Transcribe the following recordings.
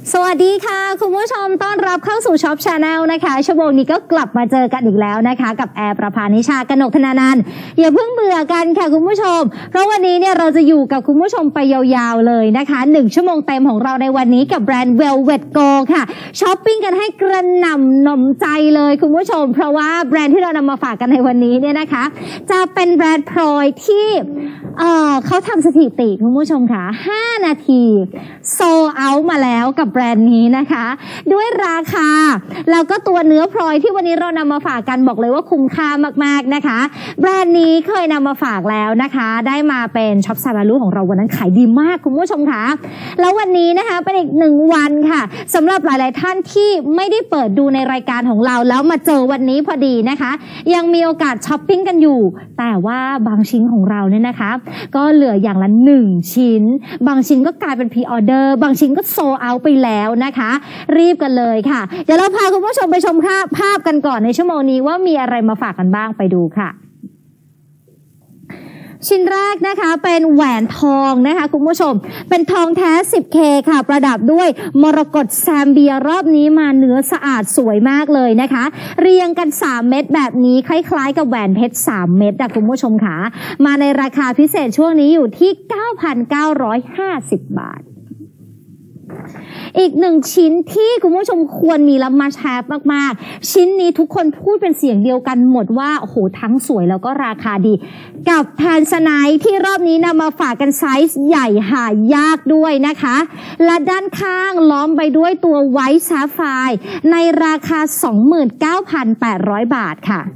สวัสดีค่ะคุณผู้ชมต้อนรับเข้าสู่ช็อปชาแนลนะคะชั่วโมงนี้ก็กลับมาเจอกันอีกแล้วนะคะกับแอร์ประภานิชากนกธนานันท์อย่าเพิ่งเบื่อกันค่ะคุณผู้ชมเพราะวันนี้เนี่ยเราจะอยู่กับคุณผู้ชมไปยาวๆเลยนะคะ1ชั่วโมงเต็มของเราในวันนี้กับแบรนด์ Velvet Go ค่ะช้อปปิ้งกันให้กระหน่ำหน่อมใจเลยคุณผู้ชมเพราะว่าแบรนด์ที่เรานำมาฝากกันในวันนี้เนี่ยนะคะจะเป็นแบรนด์พลอยที่เขาทำสถิติคุณผู้ชมค่ะ5 นาทีโซเอาท์มาแล้วกับแบรนด์นี้นะคะด้วยราคาแล้วก็ตัวเนื้อพลอยที่วันนี้เรานำมาฝากกันบอกเลยว่าคุ้มค่ามากๆนะคะแบรนด์นี้เคยนำมาฝากแล้วนะคะได้มาเป็นช็อปซาบารุของเราวันนั้นขายดีมากคุณผู้ชมค่ะแล้ววันนี้นะคะเป็นอีก1วันค่ะสำหรับหลายๆท่านที่ไม่ได้เปิดดูในรายการของเราแล้วมาเจอวันนี้พอดีนะคะยังมีโอกาสช้อปปิ้งกันอยู่แต่ว่าบางชิ้นของเราเนี่ยนะคะก็เหลืออย่างละ1ชิ้นบางชิ้นก็กลายเป็นพรีออเดอร์บางชิ้นก็โซเอาท์ไปแล้วนะคะรีบกันเลยค่ะเดี๋ยวเราพาคุณผู้ชมไปชมภาพกันก่อนในชั่วโมงนี้ว่ามีอะไรมาฝากกันบ้างไปดูค่ะชิ้นแรกนะคะเป็นแหวนทองนะคะคุณผู้ชมเป็นทองแท้ 10K ค่ะประดับด้วยมรกตแซมเบียรอบนี้มาเนื้อสะอาดสวยมากเลยนะคะเรียงกัน3เม็ดแบบนี้คล้ายๆกับแหวนเพชร3เม็ดคุณผู้ชมค่ะมาในราคาพิเศษช่วงนี้อยู่ที่ 9,950 บาทอีก1ชิ้นที่คุณผู้ชมควรมีและมาแชร์มากๆชิ้นนี้ทุกคนพูดเป็นเสียงเดียวกันหมดว่าโอ้โหทั้งสวยแล้วก็ราคาดีกับแทนสไนท์ที่รอบนี้นำมาฝากกันไซส์ใหญ่หายากด้วยนะคะและด้านข้างล้อมไปด้วยตัวไวท์แซฟไฟร์ในราคา 29,800 บาทค่ะ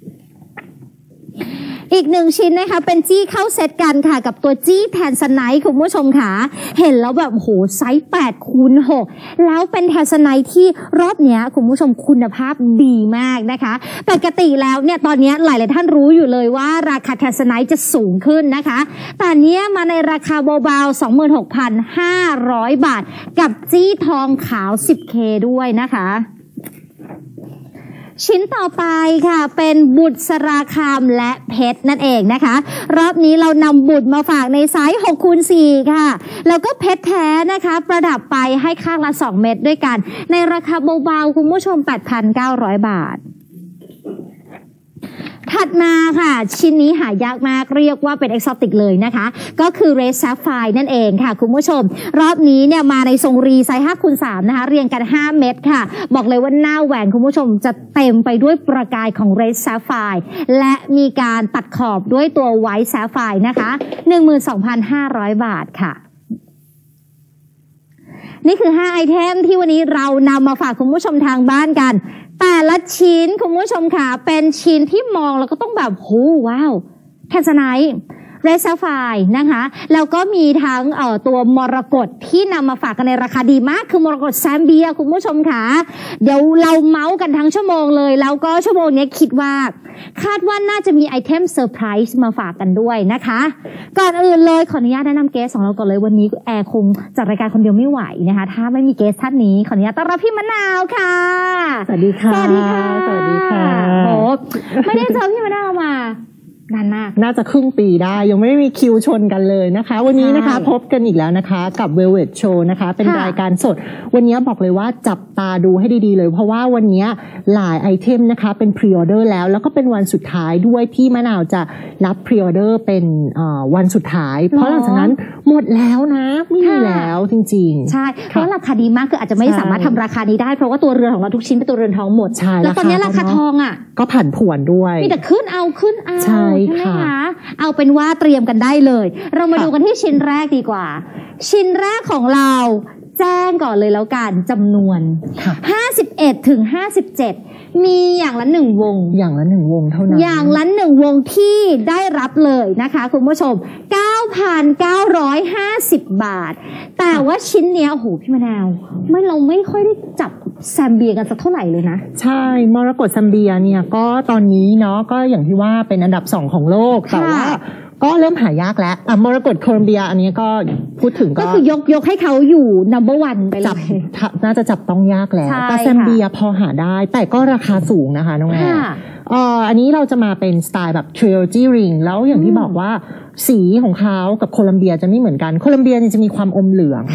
อีก1ชิ้นนะคะเป็นจี้เข้าเซตกันค่ะกับตัวจี้แทนสไนท์คุณผู้ชมค่ะเห็นแล้วแบบโหไซส์8x6แล้วเป็นแทนสไนท์ที่รอบเนี้ยคุณผู้ชมคุณภาพดีมากนะคะปกติแล้วเนี่ยตอนนี้หลายๆท่านรู้อยู่เลยว่าราคาแทนสไนท์จะสูงขึ้นนะคะแต่เนี้ยมาในราคาเบาๆ 26,500 บาทกับจี้ทองขาว 10K ด้วยนะคะชิ้นต่อไปค่ะเป็นบุษราคามและเพชรนั่นเองนะคะรอบนี้เรานำบุษมาฝากในไซส์ 6x4 ค่ะแล้วก็เพชรแท้นะคะประดับไปให้ข้างละ2เม็ดด้วยกันในราคาเบาๆคุณผู้ชม 8,900 บาทถัดมาค่ะชิ้นนี้หายากมากเรียกว่าเป็นเอกซอติกเลยนะคะก็คือ Red Sapphire นั่นเองค่ะคุณผู้ชมรอบนี้เนี่ยมาในทรงรีไซส์ 5x3 นะคะเรียงกัน5เม็ดค่ะบอกเลยว่าหน้าแหวนคุณผู้ชมจะเต็มไปด้วยประกายของ Red Sapphire และมีการตัดขอบด้วยตัว White Sapphire นะคะ 12,500 บาทค่ะนี่คือ5ไอเทมที่วันนี้เรานำมาฝากคุณผู้ชมทางบ้านกันแต่ละชิ้นคุณผู้ชมค่ะเป็นชิ้นที่มองแล้วก็ต้องแบบโหว้าวแทนสไนท์เรดแซฟไฟร์นะคะแล้วก็มีทั้งตัวมรกตที่นำมาฝากกันในราคาดีมากคือมรกตแซมเบียคุณผู้ชมค่ะเดี๋ยวเราเมาส์กันทั้งชั่วโมงเลยแล้วก็ชั่วโมงนี้คิดว่าคาดว่าน่าจะมีไอเทมเซอร์ไพรส์มาฝากกันด้วยนะคะก่อนอื่นเลยขออนุญาตแนะนำเกสของเราก่อนเลยวันนี้แอร์คงจัดรายการคนเดียวไม่ไหวนะคะถ้าไม่มีเกสท่านนี้ขออนุญาตต้อนรับพี่มะนาวค่ะสวัสดีค่ะสวัสดีค่ะสวัสดีค่ะโอ้ไม่ได้เจอพี่มะนาวมานานมากน่าจะครึ่งปีได้ยังไม่มีคิวชนกันเลยนะคะวันนี้นะคะพบกันอีกแล้วนะคะกับ Velvet Show นะคะเป็นรายการสดวันนี้บอกเลยว่าจับตาดูให้ดีๆเลยเพราะว่าวันนี้หลายไอเทมนะคะเป็นพรีออเดอร์แล้วก็เป็นวันสุดท้ายด้วยที่มะนาวจะรับพรีออเดอร์เป็นวันสุดท้ายเพราะหลังจากนั้นหมดแล้วนะไม่มีแล้วจริงๆใช่เพราะราคาดีมากคืออาจจะไม่สามารถทำราคานี้ได้เพราะว่าตัวเรือนของเราทุกชิ้นเป็นตัวเรือนทองหมดแล้วตอนนี้ราคาทองอ่ะก็ผันผวนด้วยมีแต่ขึ้นเอาใช่ไหมคะเอาเป็นว่าเตรียมกันได้เลยเรามาดูกันที่ชิ้นแรกดีกว่าชิ้นแรกของเราแจ้งก่อนเลยแล้วกันจำนวน51 ถึง 57มีอย่างละ1วงอย่างละ1วงเท่านั้นอย่างละ1วงที่ได้รับเลยนะคะคุณผู้ชม 9,950 บาทแต่ว่าชิ้นเนี้ยโอ้โหพี่มะนาวเราไม่ค่อยได้จับแซมเบียกันสักเท่าไหร่เลยนะใช่มรกตแซมเบียเนี่ยก็ตอนนี้เนาะก็อย่างที่ว่าเป็นอันดับ2ของโลกแต่ว่าก็เริ่มหายากแล้วมรกตโคลอมเบียอันนี้ก็พูดถึงก็คือยกให้เขาอยู่ number 1ไปเลยน่าจะจับต้องยากแล้วแต่แซมเบียพอหาได้แต่ก็ราคาสูงนะคะน้องแอร์อันนี้เราจะมาเป็นสไตล์แบบ trilogy ring แล้วอย่างที่บอกว่าสีของเขากับโคลัมเบียจะไม่เหมือนกันโคลัมเบียจะมีความอมเหลือง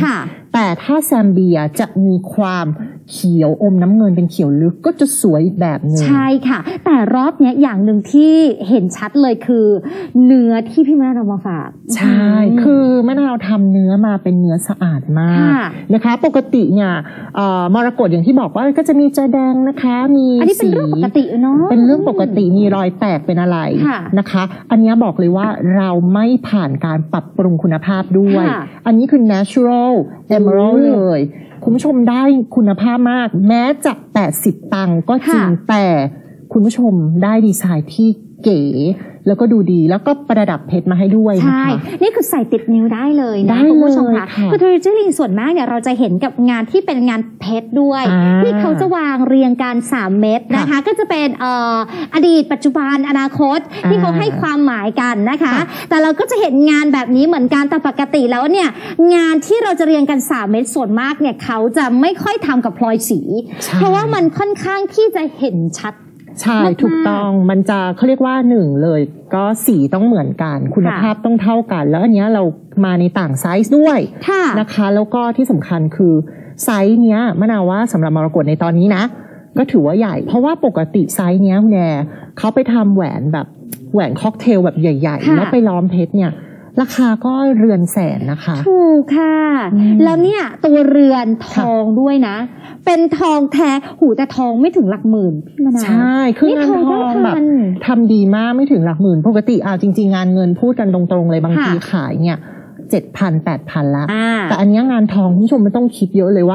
แต่ถ้าแซมเบียจะมีความเขียวอมน้ำเงินเป็นเขียวลึกก็จะสวยอีกแบบหนึ่งใช่ค่ะแต่รอบเนี้ยอย่างหนึ่งที่เห็นชัดเลยคือเนื้อที่พี่มะนาวมาฝากใช่คือมะนาวทำเนื้อมาเป็นเนื้อสะอาดมากนะคะปกติเนี่ยมรกตอย่างที่บอกว่าก็จะมีจะแดงนะคะมีอันนี้เป็นเรื่องปกติเนาะเป็นเรื่องปกติมีรอยแตกเป็นอะไรนะคะอันนี้บอกเลยว่าเราไม่ผ่านการปรับปรุงคุณภาพด้วยอันนี้คือ natural emerald เลยคุณผู้ชมได้คุณภาพมากแม้จะ80 ตังค์ก็จริงแต่คุณผู้ชมได้ดีไซน์ที่เก๋แล้วก็ดูดีแล้วก็ประดับเพชรมาให้ด้วยนะคะใช่นี่คือใส่ติดนิ้วได้เลยนะคุณผู้ชมค่ะคือทริจิลินส่วนมากเนี่ยเราจะเห็นกับงานที่เป็นงานเพชรด้วยที่เขาจะวางเรียงกัน3 เม็ดนะคะก็จะเป็นอดีตปัจจุบันอนาคตที่เขาให้ความหมายกันนะคะแต่เราก็จะเห็นงานแบบนี้เหมือนกันแต่ปกติแล้วเนี่ยงานที่เราจะเรียงกัน3 เม็ดส่วนมากเนี่ยเขาจะไม่ค่อยทำกับพลอยสีเพราะว่ามันค่อนข้างที่จะเห็นชัดใช่ถูกต้องมันจะเขาเรียกว่า1เลยก็สีต้องเหมือนกันคุณภาพต้องเท่ากันแล้วอันนี้เรามาในต่างไซส์ด้วยนะคะแล้วก็ที่สำคัญคือไซส์เนี้ยมะนาวว่าสำหรับมรกตในตอนนี้นะก็ถือว่าใหญ่เพราะว่าปกติไซส์เนี้ยคุณแม่เขาไปทำแหวนแบบแหวนค็อกเทลแบบใหญ่ๆแล้วไปล้อมเพชรเนี่ยราคาก็เรือนแสนนะคะถูกค่ะแล้วเนี่ยตัวเรือนทองด้วยนะเป็นทองแท้หูแต่ทองไม่ถึงหลักหมื่นพี่มะนาวใช่คืองานทองแบบทำดีมากไม่ถึงหลักหมื่นปกติจริงๆงานเงินพูดกันตรงๆเลยบางทีขายเนี่ย7,000 8,000ละแต่อันนี้งานทองคุณผู้ชมไม่ต้องคิดเยอะเลยว่า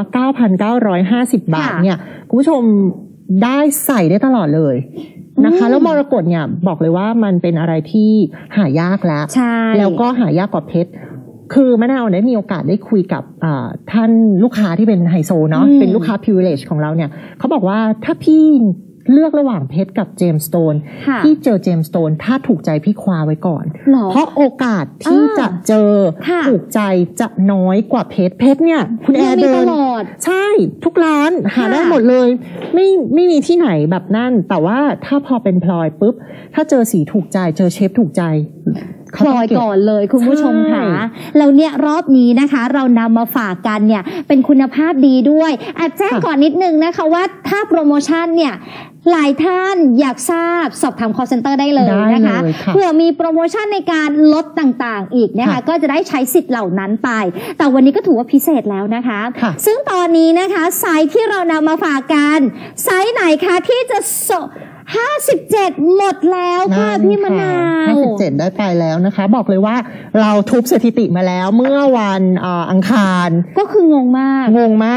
9,950 บาทเนี่ยคุณผู้ชมได้ใส่ได้ตลอดเลยนะคะแล้วมรกตเนี่ยบอกเลยว่ามันเป็นอะไรที่หายากแล้วแล้วก็หายากกว่าเพชรคือมะนาวได้มีโอกาสได้คุยกับท่านลูกค้าที่เป็นไฮโซเนาะเป็นลูกค้า privilege ของเราเนี่ยเขาบอกว่าถ้าพี่เลือกระหว่างเพชรกับเจมส์สโตนที่เจอเจมส์สโตนถ้าถูกใจพี่คว้าไว้ก่อนเพราะโอกาสที่จะเจอถูกใจจะน้อยกว่าเพชรเนี่ยคุณแอร์เดินใช่ทุกร้านหาได้หมดเลยไม่มีที่ไหนแบบนั่นแต่ว่าถ้าพอเป็นพลอยปุ๊บถ้าเจอสีถูกใจเจอเชฟถูกใจพลอยก่อนเลยคุณผู้ชมค่ะแล้วเนี่ยรอบนี้นะคะเรานำมาฝากกันเนี่ยเป็นคุณภาพดีด้วยแจ้งก่อนนิดนึงนะคะว่าถ้าโปรโมชั่นเนี่ยหลายท่านอยากทราบสอบถาม call center ได้เลยนะคะเพื่อมีโปรโมชั่นในการลดต่างๆอีกนะคะก็จะได้ใช้สิทธิ์เหล่านั้นไปแต่วันนี้ก็ถือว่าพิเศษแล้วนะคะซึ่งตอนนี้นะคะไซส์ที่เรานำมาฝากกันไซส์ไหนคะที่จะ57หมดแล้วค่ะพี่มะนาว 57ได้ไปแล้วนะคะบอกเลยว่าเราทุบสถิติมาแล้วเมื่อวันอังคารก็คืองงมาก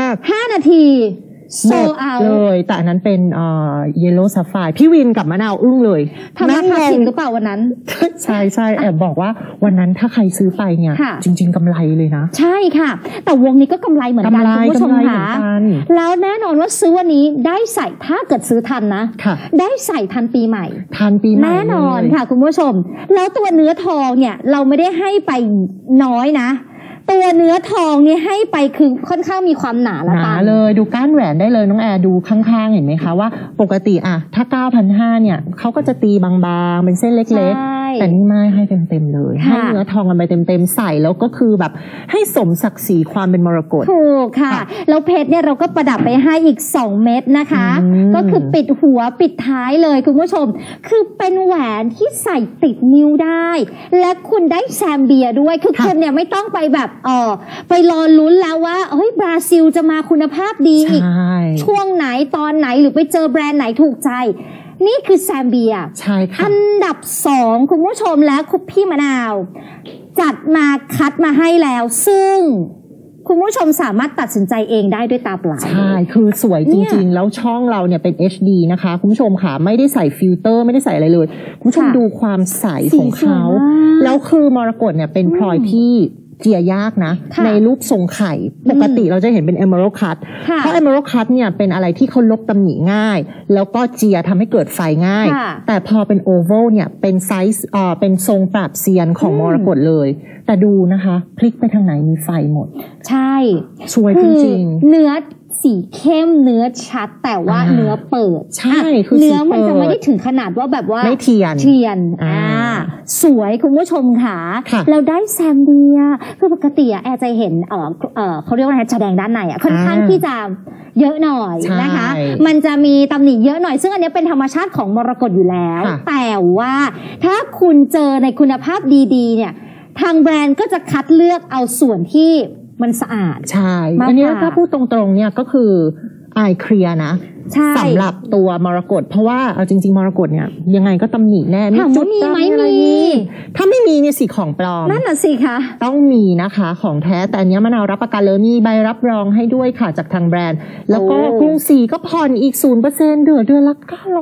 5 นาทีโซเอาเลยแต่อันนั้นเป็นYellow Sapphire พี่วินกับมะนาวอึ้งเลยทำราคาผิดหรือเปล่าวันนั้นใช่แอบบอกว่าวันนั้นถ้าใครซื้อไปเนี่ยจริงๆกำไรเลยนะใช่ค่ะแต่วงนี้ก็กำไรเหมือนกันคุณผู้ชมค่ะแล้วแน่นอนว่าซื้อวันนี้ได้ใส่ถ้าเกิดซื้อทันนะได้ใส่ทันปีใหม่แน่นอนค่ะคุณผู้ชมแล้วตัวเนื้อทองเนี่ยเราไม่ได้ให้ไปน้อยนะตัวเนื้อทองนี่ให้ไปคือค่อนข้างมีความหนาละหนาเลยดูก้านแหวนได้เลยน้องแอร์ดูข้างๆเห็นไหมคะว่าปกติถ้า 9,500 เนี่ยเขาก็จะตีบางๆเป็นเส้นเล็กๆแต่นี่ไม่ให้เต็มๆเลยให้เนื้อทองกันไปเต็มๆใส่แล้วก็คือแบบให้สมศักดิ์ศรีความเป็นมรกตถูกค่ะแล้วเพชรเนี่ยเราก็ประดับไปให้อีก2 เม็ดนะคะก็คือปิดหัวปิดท้ายเลยคุณผู้ชมคือเป็นแหวนที่ใส่ติดนิ้วได้และคุณได้แซมเบียด้วยคือคุณเนี่ยไม่ต้องไปแบบไปรอลุ้นแล้วว่าเฮ้ยบราซิลจะมาคุณภาพดีอีกช่วงไหนตอนไหนหรือไปเจอแบรนด์ไหนถูกใจนี่คือแซมเบียใช่ค่ะอันดับ2คุณผู้ชมแล้วคุณพี่มะนาวจัดมาคัดมาให้แล้วซึ่งคุณผู้ชมสามารถตัดสินใจเองได้ด้วยตาเปล่าใช่คือสวยจริงๆแล้วช่องเราเนี่ยเป็น HD นะคะคุณผู้ชมค่ะไม่ได้ใส่ฟิลเตอร์ไม่ได้ใส่อะไรเลยคุณผู้ชมดูความใสของเขาแล้วคือมรกตเนี่ยเป็นพลอยที่เจียยากนะในรูปทรงไข่ปกติเราจะเห็นเป็น Emerald Cut เพราะ Emerald Cut เนี่ยเป็นอะไรที่เขาลบตำหนิง่ายแล้วก็เจียทำให้เกิดไฟง่ายแต่พอเป็น Oval เนี่ยเป็นไซส์เป็นทรงปราบเซียนของมรกตเลยแต่ดูนะคะพลิกไปทางไหนมีไฟหมดใช่สวยจริงๆเนื้อสีเข้มเนื้อชัดแต่ว่าเนื้อเปิดใช่คือเนื้อมันจะไม่ได้ถึงขนาดว่าแบบว่าไม่เทียนสวยคุณผู้ชมค่ะเราได้แซมเดียคือปกติแอร์จะเห็นเขาเรียกว่าอะไรแสดงด้านในค่อนข้างที่จะเยอะหน่อยนะคะมันจะมีตำหนิเยอะหน่อยซึ่งอันนี้เป็นธรรมชาติของมรกตอยู่แล้วแต่ว่าถ้าคุณเจอในคุณภาพดีๆเนี่ยทางแบรนด์ก็จะคัดเลือกเอาส่วนที่มันสะอาดใช่อันนี้ถ้าพูดตรงๆเนี่ยก็คืออายเคลียร์นะสำหรับตัวมรกตเพราะว่าเอาจริงๆมรกตเนี่ยยังไงก็ตำหนิแน่มีจุดดำอะไรนี่ถ้าไม่มีเนี่ยสิของปลอมนั่นน่ะสิคะต้องมีนะคะของแท้แต่อันนี้มะนาวรับประกันเลยมีใบรับรองให้ด้วยค่ะจากทางแบรนด์แล้วก็กรุงศรีก็ผ่อนอีก 0% เดือนละ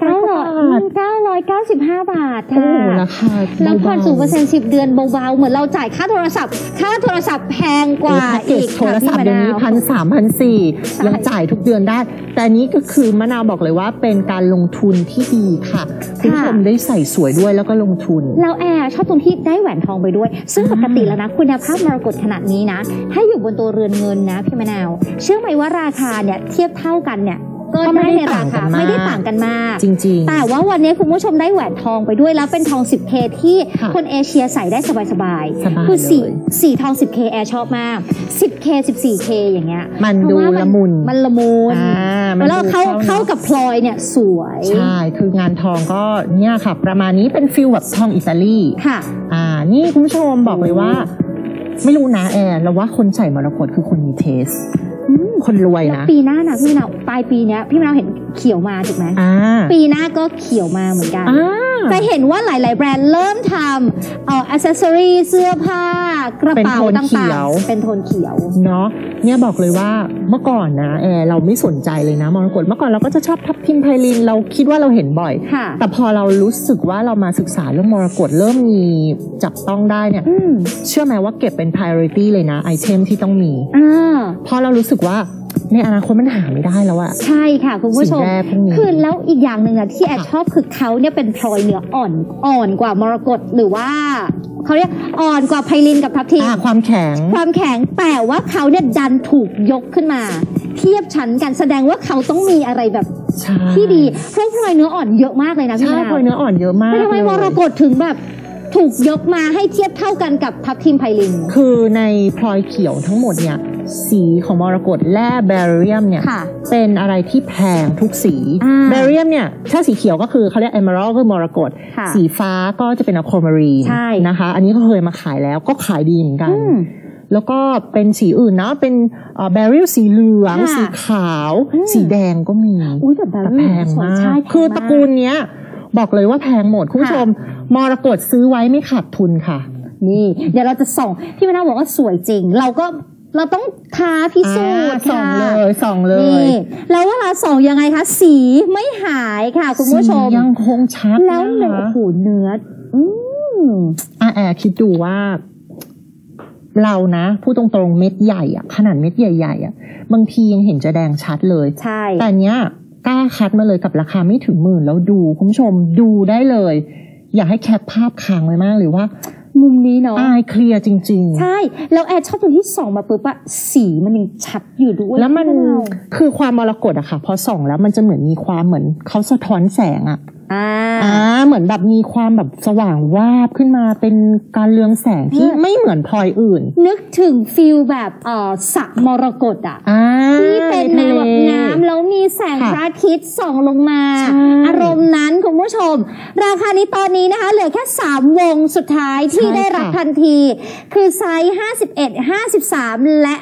995 บาทค่ะราคาแล้วผ่อน 0% 10 เดือนเบาๆเหมือนเราจ่ายค่าโทรศัพท์แพงกว่าอีกโทรศัพท์เดี๋ยวนี้1,300-1,400ยังจ่ายทุกเดือนได้แต่นี้ก็คือมะนาวบอกเลยว่าเป็นการลงทุนที่ดีค่ะคุณผู้ชมได้ใส่สวยด้วยแล้วก็ลงทุนแล้วแอร์ชอบตรงที่ได้แหวนทองไปด้วยซึ่งปกติแล้วนะคุณภาพมรกตขนาดนี้นะถ้าอยู่บนตัวเรือนเงินนะพี่มะนาวเชื่อไหมว่าราคาเนี่ยเทียบเท่ากันเนี่ยก็ได้ในราคาไม่ได้ต่างกันมากจริงๆแต่ว่าวันนี้คุณผู้ชมได้แหวนทองไปด้วยแล้วเป็นทอง 10K ที่คนเอเชียใส่ได้สบายๆคือสีทอง 10K แอร์ชอบมาก 10K 14K อย่างเงี้ยมันดูละมุนมันละมุนแล้วเข้ากับพลอยเนี่ยสวยใช่คืองานทองก็เนี่ยค่ะประมาณนี้เป็นฟิลแบบทองอิตาลีค่ะนี่คุณผู้ชมบอกเลยว่าไม่รู้นะแอร์เราว่าคนใส่มรกตคือคนมีเทสคนรวยนะปีหน้านะพี่มะนาวปลายปีนี้พี่มะนาวเห็นเขียวมาถูกไหมปีหน้าก็เขียวมาเหมือนกันจะเห็นว่าหลายๆแบรนด์เริ่มทำอัซเซสซอรี่เสื้อผ้ากระเป๋าต่างๆเป็นโทนเขียวเนาะเนี่ยบอกเลยว่าเมื่อก่อนนะเราไม่สนใจเลยนะมรกตเมื่อก่อนเราก็จะชอบทับทิมไพลินเราคิดว่าเราเห็นบ่อยแต่พอเรารู้สึกว่าเรามาศึกษาเรื่องมรกตเริ่มมีจับต้องได้เนี่ยเชื่อไหมว่าเก็บเป็น priority เลยนะไอเทมที่ต้องมีพอเรารู้สึกว่าในอนาคตมันหาไม่ได้แล้วอะใช่ค่ะคุณผู้ชมคือแล้วอีกอย่างหนึ่งอะที่แอดชอบคือเขาเนี่ยเป็นพลอยเนื้ออ่อนกว่ามรกตหรือว่าเขาเรียกอ่อนกว่าไพลินกับทับทิมความแข็งแต่ว่าเขาเนี่ยดันถูกยกขึ้นมาเทียบชั้นกันแสดงว่าเขาต้องมีอะไรแบบที่ดีเพราะพลอยเนื้ออ่อนเยอะมากเลยนะพี่ใช่พลอยเนื้ออ่อนเยอะมากทำไมมรกตถึงแบบถูกยกมาให้เทียบเท่ากันกับทับทิมไพลินคือในพลอยเขียวทั้งหมดเนี่ยสีของมรกตแร่แบเรียมเนี่ยเป็นอะไรที่แพงทุกสีแบเรียมเนี่ยถ้าสีเขียวก็คือเขาเรียกเอเมอรัลคือมรกตสีฟ้าก็จะเป็นอะความารีนนะคะอันนี้ก็เคยมาขายแล้วก็ขายดีเหมือนกันแล้วก็เป็นสีอื่นนะเป็นแบเรียลสีเหลืองสีขาวสีแดงก็มีแต่แพงมากคือตระกูลเนี้ยบอกเลยว่าแพงหมดคุณผู้ชมมรกตซื้อไว้ไม่ขาดทุนค่ะนี่เดี๋ยวเราจะส่องพี่มะนาวบอกว่าสวยจริงเราต้องท้าพิสูจน์ส่องเลยนี่แล้วเวลาส่องยังไงคะสีไม่หายค่ะคุณผู้ชมยังคงชัดแล้วเนื้อแอบคิดดูว่าเรานะพูดตรงๆเม็ดใหญ่อะขนาดเม็ดใหญ่ๆอะบางทียังเห็นจะแดงชัดเลยใช่แต่เนี้ยกล้าคัดมาเลยกับราคาไม่ถึง10,000แล้วดูคุณผู้ชมดูได้เลยอยากให้แคปภาพค้างไว้มากเลยว่ามุมนี้เนาะเคลียร์จริงๆใช่แล้วแอดชอบตรงที่ส่องมาปุ๊บอะสีมันยังชัดอยู่ด้วยแล้วมันคือความมรกตอะค่ะพอส่องแล้วมันจะเหมือนมีความเหมือนเขาสะท้อนแสงอะเหมือนแบบมีความแบบสว่างวาบขึ้นมาเป็นการเรืองแสงที่ไม่เหมือนพลอยอื่นนึกถึงฟิลแบบสระมรกตอะที่เป็นแนวแบบน้ำแล้วมีแสงพระอาทิตย์ส่องลงมาอารมณ์นั้นคุณผู้ชมราคานี้ตอนนี้นะคะเหลือแค่3วงสุดท้ายที่ได้รับทันทีคือไซส์51 53และ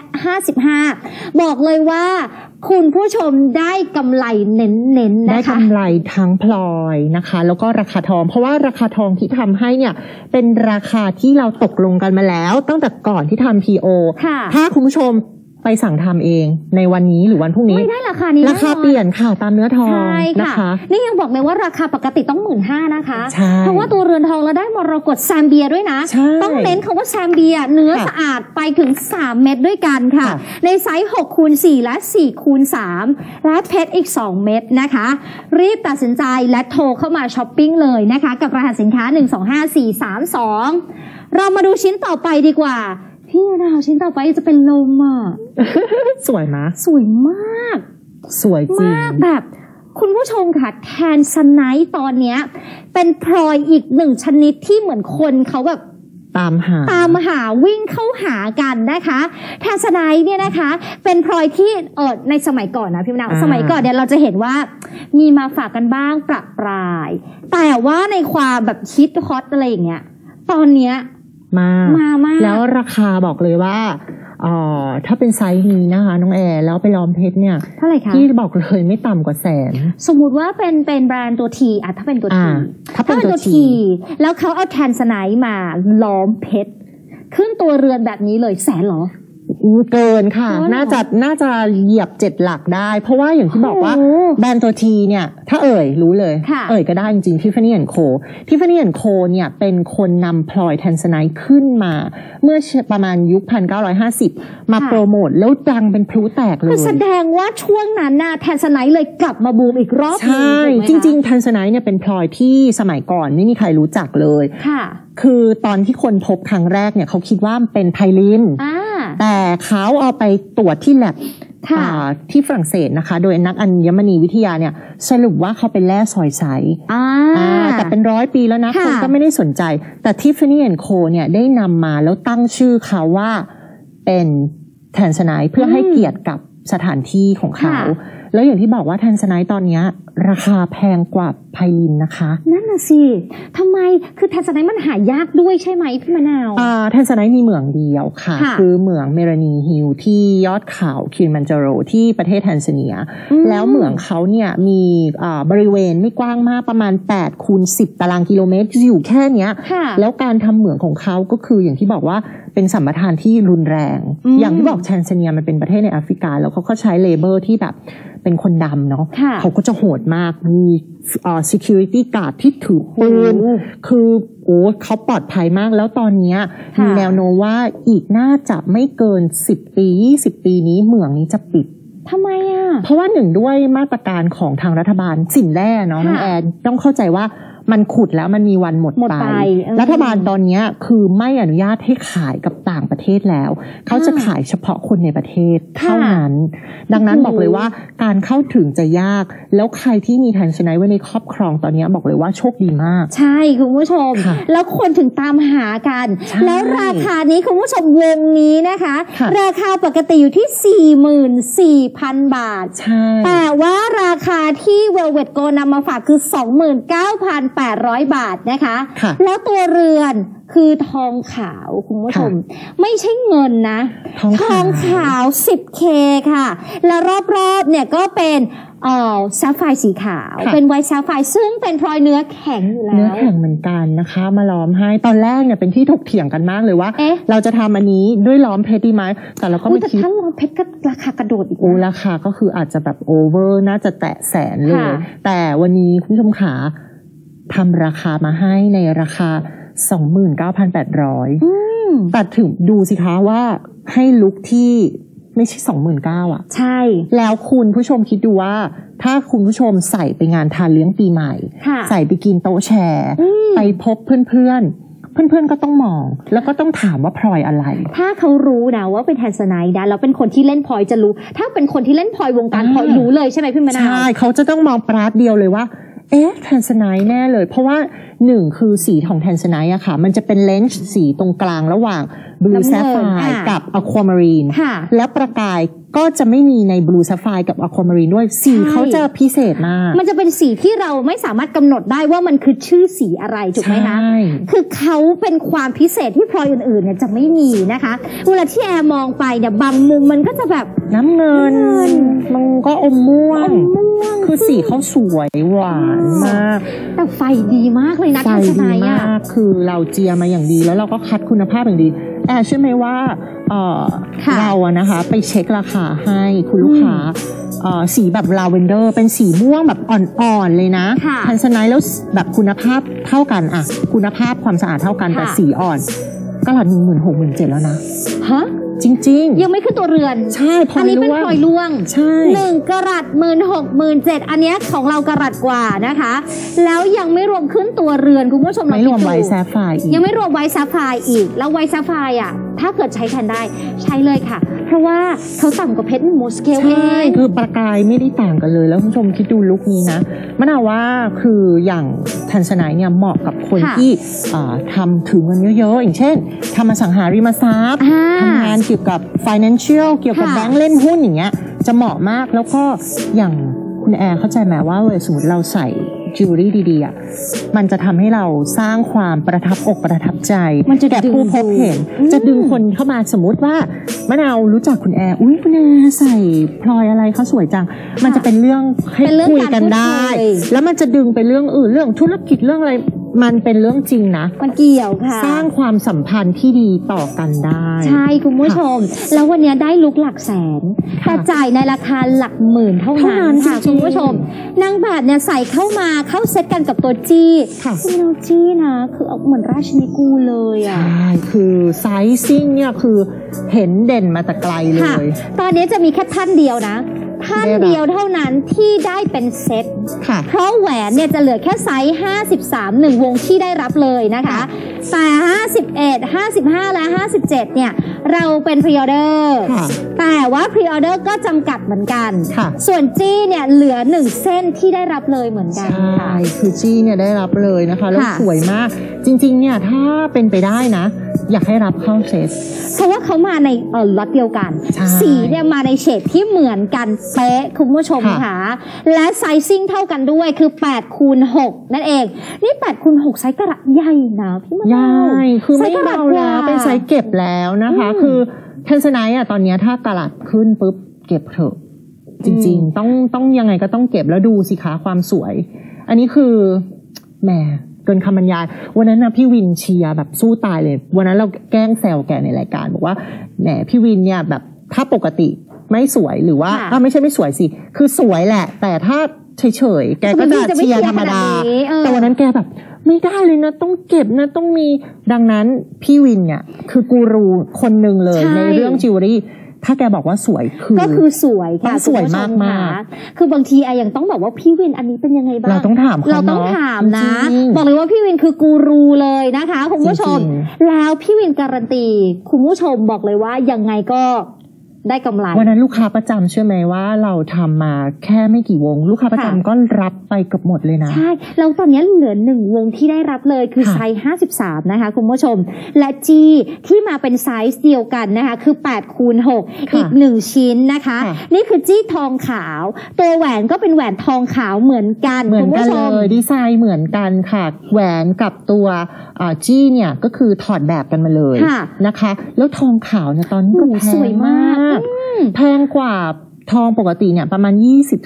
55บอกเลยว่าคุณผู้ชมได้กำไรเน้นๆนะคะได้กำไรทั้งพลอยนะคะแล้วก็ราคาทองเพราะว่าราคาทองที่ทำให้เนี่ยเป็นราคาที่เราตกลงกันมาแล้วตั้งแต่ก่อนที่ทำ PO ถ้าคุณผู้ชมไปสั่งทำเองในวันนี้หรือวันพรุ่งนี้ไม่ได้ราคานี้ราคาเปลี่ยนค่ะตามเนื้อทองนะคะนี่ยังบอกเลยว่าราคาปกติต้อง 15,000 นะคะเพราะว่าตัวเรือนทองเราได้มรกตแซมเบียด้วยนะต้องเน้นคำว่าแซมเบียเนื้อสะอาดไปถึง3 เม็ดด้วยกันค่ะในไซส์6x4และ4x3และเพชรอีก2 เม็ดนะคะรีบตัดสินใจและโทรเข้ามาช้อปปิ้งเลยนะคะกับรหัสสินค้า125432เรามาดูชิ้นต่อไปดีกว่าพพี่ดาวชิ้นต่อไปจะเป็นลมอ่ะสวยมะสวยมากสวยจริงมากแบบคุณผู้ชมค่ะแทนสไนท์ตอนเนี้ยเป็นพลอยอีกหนึ่งชนิดที่เหมือนคนเขาแบบตามหาวิ่งเข้าหากันนะคะแทนสไนท์เนี่ยนะคะเป็นพลอยที่ในสมัยก่อนนะพี่มะนาวสมัยก่อนเนี่ยเราจะเห็นว่ามีมาฝากกันบ้างประปรายแต่ว่าในความแบบฮิตฮอตอะไรอย่างเงี้ยตอนเนี้ยมากแล้วราคาบอกเลยว่าถ้าเป็นไซส์นี้นะคะน้องแอร์แล้วไปล้อมเพชรเนี่ยเท่าไหร่คะที่บอกเลยไม่ต่ำกว่าแสนสมมุติว่าเป็นแบรนด์ตัวทีถ้าเป็นตัวทีแล้วเขาเอาแทนสไนท์มาล้อมเพชรขึ้นตัวเรือนแบบนี้เลยแสนหรอเกินค่ะน่าจะเหยียบ7 หลักได้เพราะว่าอย่างที่บอกว่าแบรนด์ตัวทีเนี่ยถ้ารู้เลยก็ได้จริงๆ Tiffany & Co Tiffany & Coเนี่ยเป็นคนนำพลอยแทนสไนท์ขึ้นมาเมื่อประมาณยุค1950มาโปรโมทแล้วดังเป็นพลุแตกเลยคือแสดงว่าช่วงนั้นน่ะแทนสไนท์เลยกลับมาบูมอีกรอบใช่จริงๆแทนสไนท์เนี่ยเป็นพลอยที่สมัยก่อนไม่มีใครรู้จักเลยคือตอนที่คนพบครั้งแรกเนี่ยเขาคิดว่าเป็นไพลินแต่เขาเอาไปตรวจที่แลบที่ฝรั่งเศสนะคะโดยนักอัญมณีวิทยาเนี่ยสรุปว่าเขาเป็นแร่ซอยใสแต่เป็น100 ปีแล้วนะคนก็ไม่ได้สนใจแต่ Tiffany & Co เนี่ยได้นำมาแล้วตั้งชื่อเขาว่าเป็นแทนสไนท์เพื่อให้เกียรติกับสถานที่ของเขาแล้วอย่างที่บอกว่าแทนสไนท์ตอนนี้ราคาแพงกว่าไพลินนะคะนั่นน่ะสิทำไมคือแทนสไนท์มันหายากด้วยใช่ไหมพี่มะนาวแทนสไนท์มีเหมืองเดียวค่ะคือเหมืองเมรานีฮิลที่ยอดเขาคิลิมันจาโรที่ประเทศแทนซาเนียแล้วเหมืองเขาเนี่ยมีบริเวณไม่กว้างมากประมาณ8 คูณ 10 ตารางกิโลเมตรอยู่แค่เนี้ยแล้วการทำเหมืองของเขาก็คืออย่างที่บอกว่าเป็นสัมปทานที่รุนแรงอย่างที่บอกแทนซาเนียมันเป็นประเทศในแอฟริกาแล้วเขาก็ใช้เลเบอร์ที่แบบเป็นคนดำเนาะเขาก็จะโหดมากมีsecurity guard ที่ถือปืนคือเขาปลอดภัยมากแล้วตอนนี้มีแนวโน้มว่าอีกน่าจะไม่เกิน10 ปี 20 ปีนี้เหมืองนี้จะปิดทำไมเพราะว่าหนึ่งด้วยมาตรการของทางรัฐบาลสินแร่เนาะน้องแอนต้องเข้าใจว่ามันขุดแล้วมันมีวันหมดไปรัฐบาลตอนนี้คือไม่อนุญาตให้ขายกับต่างประเทศแล้วเขาจะขายเฉพาะคนในประเทศเท่านั้นดังนั้นบอกเลยว่าการเข้าถึงจะยากแล้วใครที่มีแทนสไนท์ไว้ในครอบครองตอนนี้บอกเลยว่าโชคดีมากใช่คุณผู้ชมแล้วคนถึงตามหากันแล้วราคานี้คุณผู้ชมวงนี้นะคะราคาปกติอยู่ที่ 44,000 บาทแต่ว่าราคาที่ Velvet Gold นำมาฝากคือ 29,800 บาทนะคะแล้วตัวเรือนคือทองขาวคุณผู้ชมไม่ใช่เงินนะทองขาว 10K ค่ะแล้วรอบๆเนี่ยก็เป็นแซฟไฟร์สีขาวเป็นไวท์แซฟไฟร์ซึ่งเป็นพลอยเนื้อแข็งอยู่แล้วเนื้อแข็งเหมือนกันนะคะมาล้อมให้ตอนแรกเนี่ยเป็นที่ถกเถียงกันมากเลยว่าเราจะทำอันนี้ด้วยล้อมเพชรดีไหมแต่เราก็ไม่คิดถ้าล้อมเพชรก็ราคากระโดดอีกราคาก็คืออาจจะแบบโอเวอร์น่าจะแตะแสนเลยแต่วันนี้คุณผู้ชมขาทำราคามาให้ในราคา 29,800 แต่ถึงดูสิคะว่าให้ลุคที่ไม่ใช่ 29,000 อ่ะใช่แล้วคุณผู้ชมคิดดูว่าถ้าคุณผู้ชมใส่ไปงานทานเลี้ยงปีใหม่ใส่ไปกินโต๊ะแชร์ไปพบเพื่อนก็ต้องมองแล้วก็ต้องถามว่าพลอยอะไรถ้าเขารู้นะว่าเป็นแทนสไนท์นะแล้วเป็นคนที่เล่นพลอยจะรู้ถ้าเป็นคนที่เล่นพลอยวงการพลอยรู้เลยใช่ไหมพี่มะนาวใช่เขาจะต้องมองปราดเดียวเลยว่าแทนสไนท์แน่เลยเพราะว่า1คือสีของแทนสไนท์อะค่ะมันจะเป็นเลนส์สีตรงกลางระหว่างบลูแซฟไฟร์กับอะความารีนแล้วประกายก็จะไม่มีในบลูแซฟไฟร์กับอะความารีนด้วยสีเขาจะพิเศษมากมันจะเป็นสีที่เราไม่สามารถกำหนดได้ว่ามันคือชื่อสีอะไรถูกไหมคะคือเขาเป็นความพิเศษที่พลอยอื่นๆเนี่ยจะไม่มีนะคะเวลาที่แอร์มองไปเนี่ยบางมุมมันก็จะแบบน้ำเงินมันก็อมม่วงคือสีเขาสวยหวานมากแต่ไฟดีมากเลยนะไฟดีมากคือเราเจียมาอย่างดีแล้วเราก็คัดคุณภาพอย่างดีเชื่อไหมว่าเราอะนะคะไปเช็คราคาให้คุณลูกค้าสีแบบลาเวนเดอร์เป็นสีม่วงแบบอ่อนๆเลยนะแทนสไนท์แล้วแบบคุณภาพเท่ากันอะคุณภาพความสะอาดเท่ากันแต่สีอ่อนก็หลัก16,000-17,000แล้วนะฮะจริงๆยังไม่ขึ้นตัวเรือนใช่อันนี้เป็นพลอยล่วงใช่ 1 กะรัต 16,000-17,000อันนี้ของเรากะรัตกว่านะคะแล้วยังไม่รวมขึ้นตัวเรือนคุณผู้ชมไม่รวมไวท์แซฟไฟร์อีกยังไม่รวมไวท์แซฟไฟร์อีกแล้วไวท์แซฟไฟร์อ่ะถ้าเกิดใช้แทนได้ใช้เลยค่ะเพราะว่าเขาต่ำกว่าเพชรโมสเกลเองคือประกายไม่ได้ต่างกันเลยแล้วคุณผู้ชมคิดดูลุคนี้นะมะนาวว่าคืออย่างทันสไนเนี่ยเหมาะกับคนที่ทำถึงเงินเยอะๆอย่างเช่นทำอสังหาริมทรัพย์ทำงานเกี่ยวกับ financial เกี่ยวกับแบงก์เล่นหุ้นอย่างเงี้ยจะเหมาะมากแล้วก็อย่างคุณแอร์เข้าใจไหมว่าสมมติเราใส่จิวเวลรี่ดีๆอ่ะมันจะทำให้เราสร้างความประทับอกประทับใจมันจะแก่ผู้พบเห็นจะดึงคนเข้ามาสมมติว่ามะนาวรู้จักคุณแอร์คุณแอร์ใส่พลอยอะไรเขาสวยจังมันจะเป็นเรื่องให้คุยกันได้แล้วมันจะดึงไปเรื่องอื่นเรื่องธุรกิจเรื่องอะไรมันเป็นเรื่องจริงนะมันเกี่ยวค่ะสร้างความสัมพันธ์ที่ดีต่อกันได้ใช่คุณผู้ชมแล้ววันนี้ได้ลุคหลักแสนแต่จ่ายในราคาหลักหมื่นเท่านั้นค่ะคุณผู้ชมนางแบบเนี่ยใส่เข้ามาเข้าเซตกันกับตัวจี้คุณน้องจี้นะคือเหมือนราชนิกูลเลยอ่ะใช่คือไซซิ่งเนี่ยคือเห็นเด่นมาแต่ไกลเลยตอนนี้จะมีแค่ท่านเดียวนะท่านเดียวเท่านั้นที่ได้เป็นเซตเพราะแหวนเนี่ยจะเหลือแค่ไซส์53 1วงที่ได้รับเลยนะคะแต่51 55และ57เนี่ยเราเป็นพรีออเดอร์แต่ว่าพรีออเดอร์ก็จำกัดเหมือนกันส่วนจี้เนี่ยเหลือ1เส้นที่ได้รับเลยเหมือนกันใช่คือจี้เนี่ยได้รับเลยนะคะแล้วสวยมากจริงๆเนี่ยถ้าเป็นไปได้นะอยากให้รับเข้าเซตเพราะว่าเขามาในล็อตเดียวกันสีเนี่ยมาในเฉดที่เหมือนกันเป๊ะคุณผู้ชมค่ะและไซซิ่งเท่ากันด้วยคือ8x6นั่นเองนี่8x6ไซส์กระใหญ่นะพี่มะนาวใหญ่คือไม่เบาแล้วเป็นไซส์เก็บแล้วนะคะคือเทนสไนท์ตอนนี้ถ้ากระลัดขึ้นปุ๊บเก็บเถอะจริงๆต้องยังไงก็ต้องเก็บแล้วดูสิคะความสวยอันนี้คือแหมเกินคำบรรยายวันนั้นนะพี่วินเชียร์แบบสู้ตายเลยวันนั้นเราแกล้งแซวแกในรายการบอกว่าแหมพี่วินเนี่ยแบบถ้าปกติไม่สวยหรือว่าไม่ใช่ไม่สวยสิคือสวยแหละแต่ถ้าเฉยๆแกก็จะเชียร์ธรรมดาแต่วันนั้นแกแบบไม่ได้เลยนะต้องเก็บนะต้องมีดังนั้นพี่วินเนี่ยคือกูรูคนหนึ่งเลยในเรื่องจิวเวลรี่ถ้าแกบอกว่าสวยก็คือสวยค่ะสวยมากมากคือบางทียังต้องบอกว่าพี่วินอันนี้เป็นยังไงบ้างเราต้องถามนะบอกเลยว่าพี่วินคือกูรูเลยนะคะคุณผู้ชมแล้วพี่วินการันตีคุณผู้ชมบอกเลยว่ายังไงก็ได้กำไรวันนั้นลูกค้าประจำเชื่อไหมว่าเราทำมาแค่ไม่กี่วงลูกค้าประจำก็รับไปเกือบหมดเลยนะใช่แล้วตอนนี้เหลือ1วงที่ได้รับเลยคือไซส์53นะคะคุณผู้ชมและจีที่มาเป็นไซส์เดียวกันนะคะคือ8x6อีก1ชิ้นนะคะนี่คือจี้ทองขาวตัวแหวนก็เป็นแหวนทองขาวเหมือนกันคุณผู้ชมเลยดีไซน์เหมือนกันค่ะแหวนกับตัวจี้เนี่ยก็คือถอดแบบกันมาเลยนะคะแล้วทองขาวเนี่ยตอนนี้ก็แพงมากแพงกว่าทองปกติเนี่ยประมาณ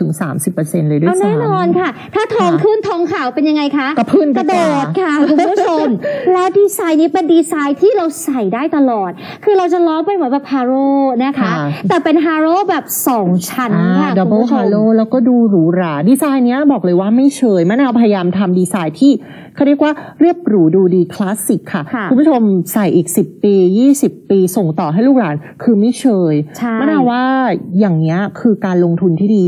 20-30% เลยด้วยซ้ำแน่นอนค่ะถ้าทองขึ้นทองขาวเป็นยังไงคะกระพื้นกระโดดค่ะคุณผู้ชมและดีไซน์นี้เป็นดีไซน์ที่เราใส่ได้ตลอดคือเราจะล้อเป็นเหมือนแบบฮาโร่นะคะแต่เป็นฮาโร่แบบ2ชั้นค่ะดับเบิลฮาโร่แล้วก็ดูหรูหราดีไซน์เนี้ยบอกเลยว่าไม่เฉยมะนาวพยายามทำดีไซน์ที่เขาเรียกว่าเรียบหรูดูดีคลาสสิกค่ะคุณผู้ชมใส่อีก10ปี20ปีส่งต่อให้ลูกหลานคือไม่เฉยมะนาวว่าอย่างเนี้ยคือการลงทุนที่ดี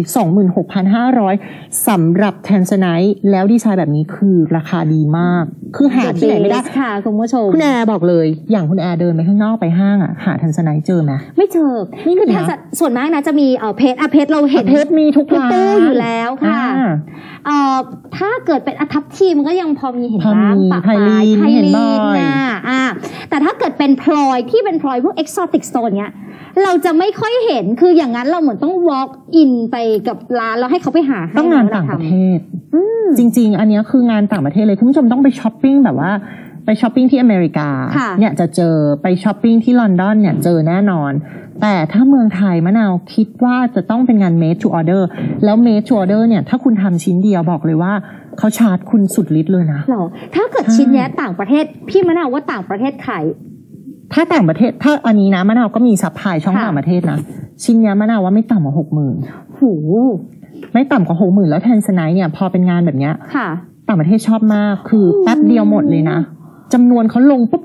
26,500 สำหรับแทนสไนท์แล้วดีไซน์แบบนี้คือราคาดีมากคือหาที่ไหนไม่ได้ค่ะคุณผู้ชมคุณแอร์บอกเลยอย่างคุณแอร์เดินไปข้างนอกไปห้างหาแทนสไนท์เจอไหมไม่เจอคือส่วนมากนะจะมีเพจเราเห็นเพจมีทุกร้านอยู่แล้วค่ะถ้าเกิดเป็นทับทีมันก็ยังพอมีเห็นบ้างปะปลายไพลีนนะแต่ถ้าเกิดเป็นพลอยที่เป็นพลอยพวก exotic stone เนี้ยเราจะไม่ค่อยเห็นคืออย่างนั้นเราเหมือนต้อง walk in ไปกับร้านแล้วให้เขาไปหาให้ต้องงานต่างประเทศจริงๆอันนี้คืองานต่างประเทศเลยคุณผู้ชมต้องไปช้อปปิ้งแบบว่าไปช้อปปิ้งที่อเมริกาเนี่ยจะเจอไปช้อปปิ้งที่ลอนดอนเนี่ยเจอแน่นอนแต่ถ้าเมืองไทยมะนาวคิดว่าจะต้องเป็นงาน made to order แล้ว made to order เนี่ยถ้าคุณทำชิ้นเดียวบอกเลยว่าเขาชาร์จคุณสุดฤทธิ์เลยนะหรอถ้าเกิดชิ้นนี้ต่างประเทศพี่มะนาวว่าต่างประเทศขายถ้าต่างประเทศถ้าอันนี้นะมะนาวก็มีซัพพลายช่องต่างประเทศนะชิ้นนี้มะนาวว่าไม่ต่ำกว่า 60,000 โหไม่ต่ำกว่า 60,000 แล้วแทนสไนท์เนี่ยพอเป็นงานแบบเนี้ยต่างประเทศชอบมากคือแป๊บเดียวหมดเลยนะจำนวนเขาลงปุ๊บ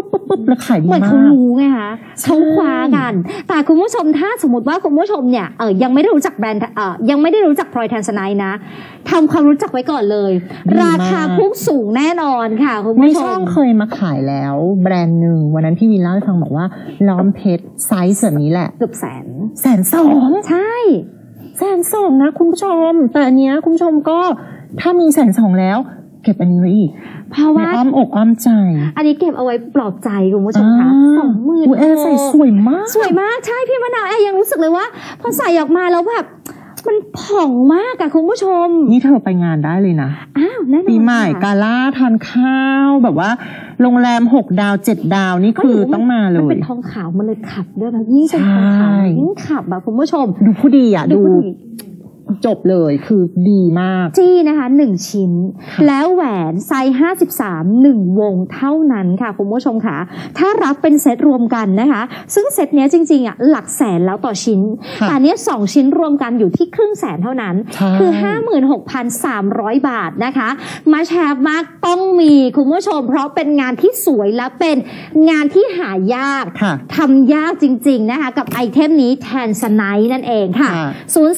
ปุ๊บแล้วขายดีเหมือนมาเขากรู้ไงคะเขาคว้ากันแต่คุณผู้ชมถ้าสมมติว่าคุณผู้ชมเนี่ยยังไม่ได้รู้จักแบรนด์ยังไม่ได้รู้จักพลอยแทนสไนท์นะทำความรู้จักไว้ก่อนเลย ราคาพุ่งสูงแน่นอนค่ะคุณในผู้ชช่อมงเคยมาขายแล้วแบรนด์หนึ่งวันนั้นพี่วินเล่าให้ฟังบอกว่าล้อมเพชรไซส์แบบนี้แหละเกือบแสน 120,000 ใช่ 120,000นะคุณผู้ชมแต่อันเนี้ยคุณผู้ชมก็ถ้ามี120,000แล้วเก็บอันนี้ไว้อีกเพราะในว่าอ้อมอกอ้อมใจอันนี้เก็บเอาไว้ปลอบใจคุณผู้ชมค่ะ20,000 อุ๊ยแอร์ใส่สวยมากสวยมากใช่พี่มะนาวแอร์ยังรู้สึกเลยว่าพอใส่ออกมาแล้วแบบมันผ่องมากอะคุณผู้ชมนี่เธอไปงานได้เลยนะอ้าวแน่นอนปีใหม่ค่ะกาล่าทานข้าวแบบว่าโรงแรม6 ดาว 7 ดาวนี่คือต้องมาเลมันยเป็นทองขาวมันเลยขับด้วยนะยิ่งเป็นทองขาวใช่ยิ่งขับแบบคุณผู้ชมดูผู้ดีอ่ะดูผู้ดีจบเลยคือดีมากจี้นะคะ1ชิ้นแล้วแหวนไซส์53 1 วงเท่านั้นค่ะคุณผู้ชมค่ะถ้ารับเป็นเซตรวมกันนะคะซึ่งเซตเนี้ยจริงๆอ่ะหลักแสนแล้วต่อชิ้นค่ะแต่เนี้ย2ชิ้นรวมกันอยู่ที่500,000เท่านั้นใช่คือ 56,300 บาทนะคะมาแชร์มากต้องมีคุณผู้ชมเพราะเป็นงานที่สวยและเป็นงานที่หายากค่ะทำยากจริงๆนะคะกับไอเทมนี้แทนสไนท์นั่นเองค่ะค่ะ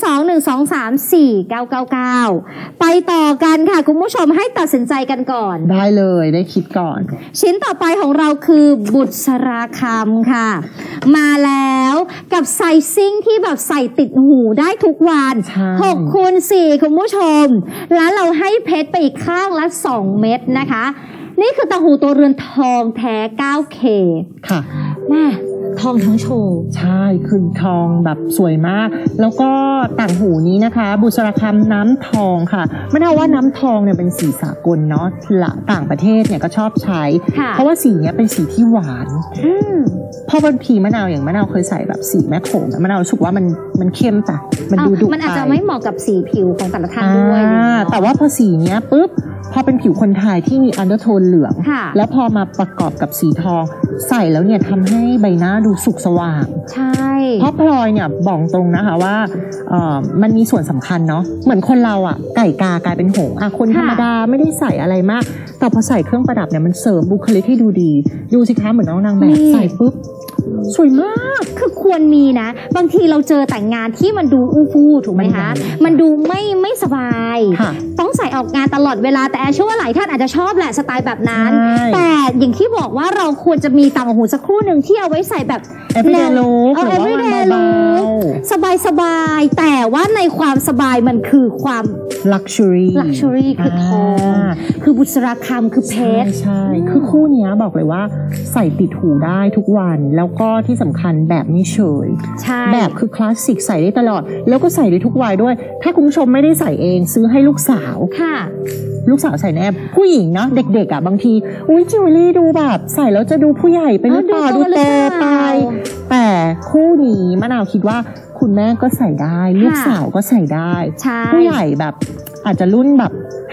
021234999 ไปต่อกันค่ะคุณผู้ชมให้ตัดสินใจกันก่อนได้เลยได้คิดก่อนชิ้นต่อไปของเราคือบุษราคำค่ะ มาแล้วกับไซซิ่งที่แบบใส่ติดหูได้ทุกวันใช่ 6 คูณ 4 คุณผู้ชม แล้วเราให้เพชรไปอีกข้างละ 2 เม็ดนะคะ นี่คือต่างหูตัวเรือนทองแท้ 9K ค่ะแม่ทองทั้งโชว์ใช่คือทองแบบสวยมาก แล้วก็ต่างหูนี้นะคะ บุษราคำน้ำทองค่ะไม่เอาว่าน้ำทองเนี่ยเป็นสีสากลเนาะละต่างประเทศเนี่ยก็ชอบใช้ค่ะเพราะว่าสีเนี้ยเป็นสีที่หวานอืมเพราะบางทีมะนาวอย่างมะนาวเคยใส่แบบสีแม่โขงอะมะนาวรู้สึกว่ามันเข้มแต่มันดูดุมันอาจจะไปไม่เหมาะกับสีผิวของแต่ละท่านด้วยแต่ว่าพอสีเนี้ยปุ๊บพอเป็นผิวคนไทยที่มีอันเดอร์โทนเหลืองค่ะแล้วพอมาประกอบกับสีทองใส่แล้วเนี่ยทำให้ใบหน้าดูสุกสว่างใช่เพราะพลอยเนี่ยบอกตรงนะคะว่ามันมีส่วนสำคัญเนาะเหมือนคนเราอ่ะไก่กากลายเป็นหงส์คนธรรมดาไม่ได้ใส่อะไรมาก แต่พอใส่เครื่องประดับเนี่ยมันเสริมบุคลิกให้ดูดีดูสิคะเหมือนน้องนางแบบใส่ปุ๊บสวยมากคือควรมีนะ บางทีเราเจอแต่งงานที่มันดูอู้ฟู่ถูกไหมคะ มันดูไม่สบายค่ะต้องใส่ออกงานตลอดเวลาแต่แอร์เชื่อว่าหลายท่านอาจจะชอบแหละสไตล์แบบนั้นใช่แต่อย่างที่บอกว่าเราควรจะมีต่างหูสักครู่หนึ่งที่เอาไว้ใส่แบบ everyday look เอาหรือว่า everyday เบา look สบายๆแต่ว่าในความสบายมันคือความ luxury luxury คือทอง คือบุษราคำคือเพชรใช่คือคู่เนี้ยบอกเลยว่าใส่ติดหูได้ทุกวัน แล้วก็ที่สำคัญแบบไม่เฉยใช่แบบคือคลาสสิกใส่ได้ตลอด แล้วก็ใส่ได้ทุกวัยด้วย ถ้าคุณผู้ชมไม่ได้ใส่เองซื้อให้ลูกสาวค่ะลูกสาวใส่แน่ผู้หญิงเนาะเด็กๆอ่ะบางทีอุ้ยจิวเวลรี่ดูแบบใส่แล้วจะดูผู้ใหญ่ไปหรือเปล่าดูดูโตหรือโตเปไปล่าแต่คู่นี้มะนาวคิดว่าคุณแม่ก็ใส่ได้ ลูกสาวก็ใส่ได้ใช่ผู้ใหญ่แบบอาจจะรุ่นแบบ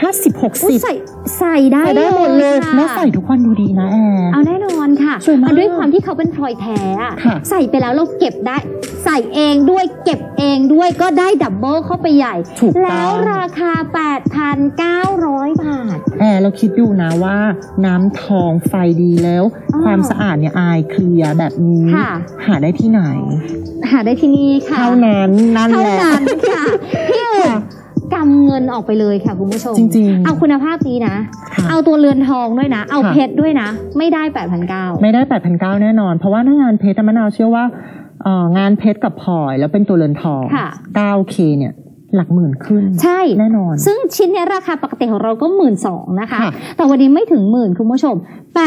50-60 ใส่ได้ใส่ได้หมดเลยค่ะแล้วใส่ทุกวันดูดีนะแอร์เอาแน่นอนค่ะสวยมากด้วยความที่เขาเป็นพลอยแท้อะค่ะใส่ไปแล้วเราเก็บได้ ใส่เองด้วยเก็บเองด้วยก็ได้ดับเบิลเข้าไปใหญ่ถูกต้องแล้วราคา 8,900 บาทแอร์เราคิดดูนะว่าน้ำทองไฟดีแล้วอ๋อความสะอาดเนี่ยอายเคลียร์แบบนี้ค่ะหาได้ที่ไหนหาได้ที่นี่ค่ะเท่านั้นนั่นเท่าแหละนั้นค่ะที่อื่นกำเงินออกไปเลยค่ะคุณผู้ชมจริงๆเอาคุณภาพนี้นะค่ะเอาตัวเรือนทองด้วยนะ เอาค่ะเพชรด้วยนะ ไม่ได้ 8,900 ไม่ได้ 8,900 แน่นอน เพราะว่าถ้างานเพชรมะนาวเชื่อว่างานเพชรกับพลอยแล้วเป็นตัวเรือนทองค่ะ 9K เนี่ยหลักหมื่นขึ้นใช่แน่นอนซึ่งชิ้นเนี้ยราคาปกติของเราก็ 12,000 นะคะค่ะแต่วันนี้ไม่ถึงหมื่นคุณผู้ชม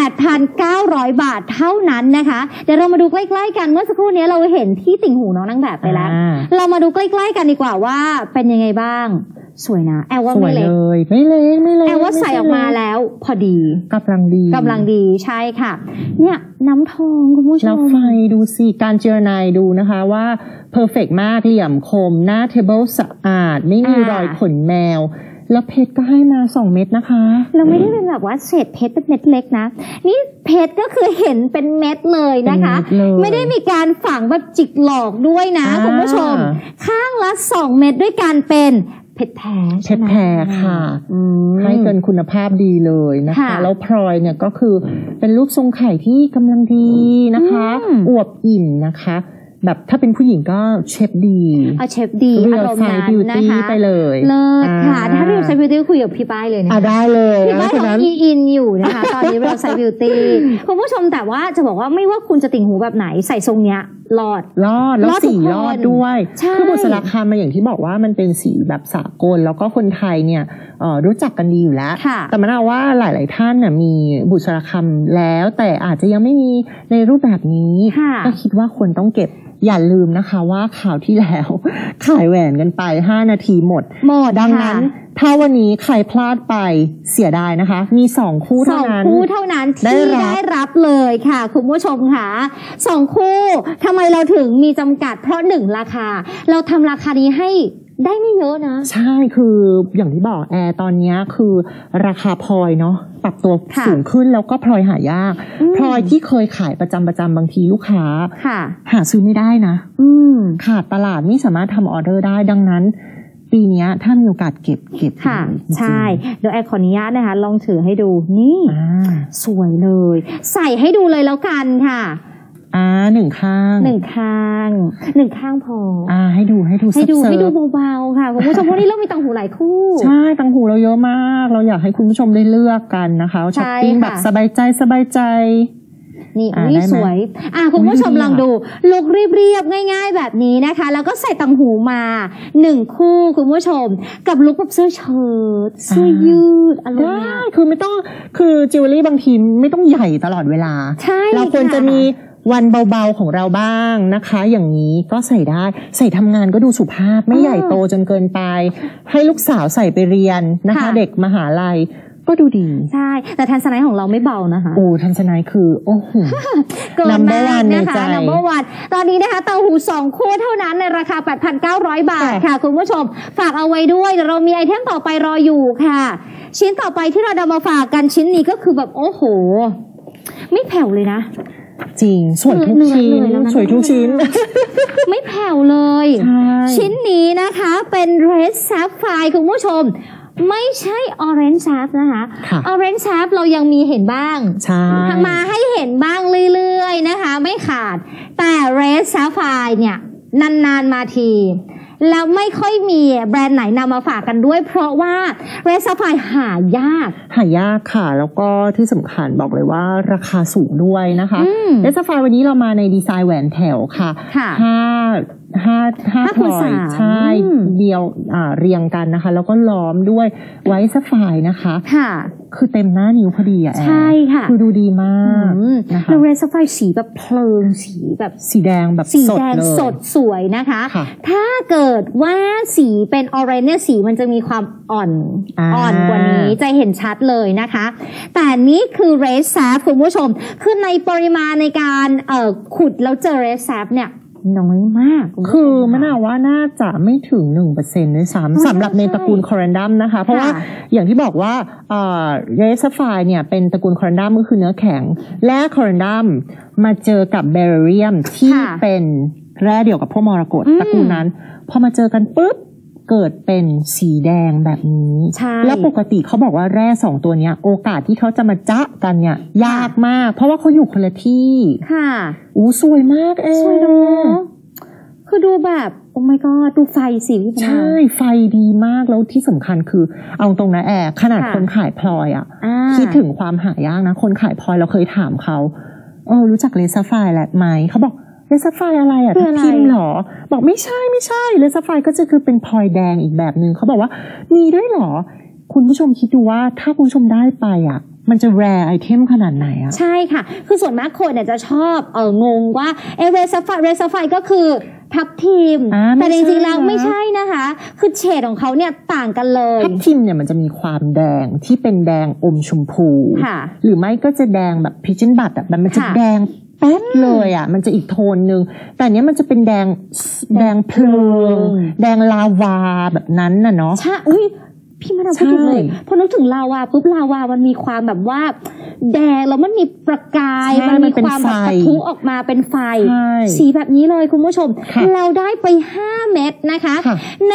8,900 บาทเท่านั้นนะคะ เดี๋ยวเรามาดูใกล้ๆกันเมื่อสักครู่นี้เราเห็นที่ติ่งหูน้องนางแบบไปแล้ว เรามาดูใกล้ๆกันดีกว่าว่าเป็นยังไงบ้าง สวยนะ แอลว่าสวไม่ยเล็เลกยไม่เล็กไม่เล็กแอลว่าใส่ออกมาแล้วพอดีกำลังดีกำลังดีใช่ค่ะ เนี่ยน้ำทองคุณผู้ชแล้วมไฟดูสิการเจรไนดูนะคะว่าเพอร์เฟกมากเหลี่ยมคม หน้าเทเบิลสะอาด ไม่มีรอยขนแมว แล้วเพชรก็ให้มา2 เม็ดนะคะเราไม่ได้เป็นแบบว่าเศษเพชรเป็นเม็ดเล็กนะ นี่เพชรก็คือเห็นเป็นเม็ดเลยนะคะเป็นเม็ดเลยไม่ได้มีการฝังแบบจิกหลอกด้วยนะอ่าคุณผู้ชม ข้างละ2 เม็ดด้วยกันเป็นเพชรแท้ค่ะให้เกินคุณภาพดีเลยนะคะแล้วพลอยเนี่ยก็คือเป็นรูปทรงไข่ที่กำลังดีนะคะอวบอิ่มนะคะแบบถ้าเป็นผู้หญิงก็เชฟดีเชฟดีอารมณ์นั้นนะคะไปเลยเลิศค่ะถ้าเรียลไซส์บิวตี้คุยกับพี่ป้ายเลยนะคะได้เลยพี่ป้ายของอินอยู่นะคะตอนนี้เรียลไซส์บิวตี้คุณผู้ชมแต่ว่าจะบอกว่าไม่ว่าคุณจะติ่งหูแบบไหนใส่ทรงเนี้ยรอดแล้วสีรอดด้วยคือบุษราคำมาอย่างที่บอกว่ามันเป็นสีแบบสากลแล้วก็คนไทยเนี่ยรู้จักกันดีอยู่แล้วแต่มันเอาว่าหลายๆท่านน่ะมีบุษราคำแล้วแต่อาจจะยังไม่มีในรูปแบบนี้ก็คิดว่าควรต้องเก็บอย่าลืมนะคะว่าข่าวที่แล้วขายแหวนกันไป5 นาทีหมดดังนั้นถ้าวันนี้ใครพลาดไปเสียดายนะคะมี2 คู่เท่านั้นที่ได้รับเลยค่ะคุณผู้ชมค่ะ2 คู่ทำไมเราถึงมีจำกัดเพราะ1ราคาเราทำราคานี้ให้ได้ไม่เยอะนะใช่คืออย่างที่บอกแอร์ตอนนี้คือราคาพลอยเนาะปรับตัวสูงขึ้นแล้วก็พลอยหายากพลอยที่เคยขายประจำบางทีลูกค้าหาซื้อไม่ได้นะขาดตลาดไม่สามารถทำออเดอร์ได้ดังนั้นปีนี้ถ้ามีโอกาสเก็บค่ะใช่เดี๋ยวแอร์ขออนุญาตนะคะลองถือให้ดูนี่สวยเลยใส่ให้ดูเลยแล้วกันค่ะ 1 ข้างพอให้ดูเบาๆค่ะคุณผู้ชมวันนี้เรามีต่างหูหลายคู่ใช่ต่างหูเราเยอะมากเราอยากให้คุณผู้ชมได้เลือกกันนะคะช้อปปิ้งแบบสบายใจนี่สวยคุณผู้ชมลองดูลุคเรียบๆง่ายๆแบบนี้นะคะแล้วก็ใส่ต่างหูมา1 คู่คุณผู้ชมกับลุคแบบเสื้อเชิ้ตเสื้อยืดอะไรได้คือไม่ต้องคือจิวเวลรี่บางทีไม่ต้องใหญ่ตลอดเวลาเราควรจะมีวันเบาๆของเราบ้างนะคะอย่างนี้ก็ใส่ได้ใส่ทำงานก็ดูสุภาพไม่ใหญ่โตจนเกินไปให้ลูกสาวใส่ไปเรียนนะคะเด็กมหาลัยก็ดูดีใช่แต่ทันสไนท์ของเราไม่เบานะคะทันสไนท์คือโอ้โห number one นะคะ number one ตอนนี้นะคะต่างหู2 คู่เท่านั้นในราคา 8,900 บาทค่ะคุณผู้ชมฝากเอาไว้ด้วยเรามีไอเทมต่อไปรออยู่ค่ะชิ้นต่อไปที่เรานำมาฝากกันชิ้นนี้ก็คือแบบโอ้โหไม่แผ่วเลยนะจริงสวยทุกชิ้นไม่แผ่วเลยชิ้นนี้นะคะเป็น Red Sapphire คุณผู้ชมไม่ใช่ Orange Sapphire นะคะ Orange Sapphire เรายังมีเห็นบ้างมาให้เห็นบ้างเรื่อยๆนะคะไม่ขาดแต่ Red Sapphire เนี่ยนานๆมาทีแล้วไม่ค่อยมีแบรนด์ไหนนำมาฝากกันด้วยเพราะว่า Red Sapphire หายากค่ะแล้วก็ที่สำคัญบอกเลยว่าราคาสูงด้วยนะคะ Red Sapphire วันนี้เรามาในดีไซน์แหวนแถวค่ะ5พลอยใช่เดียวเรียงกันนะคะแล้วก็ล้อมด้วยไวท์ซัฟไฟร์นะคะคือเต็มหน้านิ้วพอดีใช่ค่ะคือดูดีมากนะคะแล้วเรดซัฟไฟร์สีแบบเพลิงสีแดงแบบสดสวยนะคะถ้าเกิดว่าสีเป็นออเรนจ์เนี่ยสีมันจะมีความอ่อนกว่านี้จะเห็นชัดเลยนะคะแต่นี่คือเรดซัฟคุณผู้ชมคือในปริมาณในการขุดแล้วเจอเรดซัฟเนี่ยน้อยมากคือมะนาวว่าน่าจะไม่ถึง 1% ด้วยซ้ำสำหรับในตระกูลคอรันดัมนะคะเพราะว่าอย่างที่บอกว่าเรดซัฟไฟร์เนี่ยเป็นตระกูลคอรันดัมก็คือเนื้อแข็งและคอรันดัมมาเจอกับเบริเรียมที่เป็นแร่เดียวกับพวกมรกตตระกูลนั้นพอมาเจอกันปุ๊บเกิดเป็นสีแดงแบบนี้แล้วปกติเขาบอกว่าแร่2ตัวนี้โอกาสที่เขาจะมาจ๊ะกันเนี่ยยากมากเพราะว่าเขาอยู่คนละที่ค่ะสวยมากสวยเนาะคือดูแบบโอ้ my god ดูไฟสิใช่ไฟดีมากแล้วที่สำคัญคือเอาตรงนะแอร์ขนาดคนขายพลอยคิดถึงความหายากนะคนขายพลอยเราเคยถามเขารู้จักเรดซัฟไฟร์ไหมเขาบอกเรดซัฟไฟร์อะไรทับทิมหรอบอกไม่ใช่เรดซัฟไฟร์ก็จะคือเป็นพลอยแดงอีกแบบนึงเขาบอกว่ามีด้วยหรอคุณผู้ชมคิดดูว่าถ้าคุณผู้ชมได้ไปมันจะแรร์ไอเทมขนาดไหนใช่ค่ะคือส่วนมากคนเนี่ยจะชอบงงว่าเรดซัฟไฟร์ก็คือทับทิมแต่จริงๆแล้วไม่ใช่นะคะคือเฉดของเขาเนี่ยต่างกันเลยทับทิมเนี่ยมันจะมีความแดงที่เป็นแดงอมชมพูหรือไม่ก็จะแดงแบบพิชเชนบัตแบบมันจะแดงแป๊ดเลยมันจะอีกโทนนึงแต่เนี้ยมันจะเป็นแดงเพลิงแดงลาวาแบบนั้นน่ะเนาะใช่พี่มะนาวพูดถูกเลยพอนึกถึงลาวาปุ๊บลาวามันมีความแบบว่าแดงแล้วมันมีประกายมันมีความแบบปะทุออกมาเป็นไฟสีแบบนี้เลยคุณผู้ชมเราได้ไป5 เม็ดนะคะใน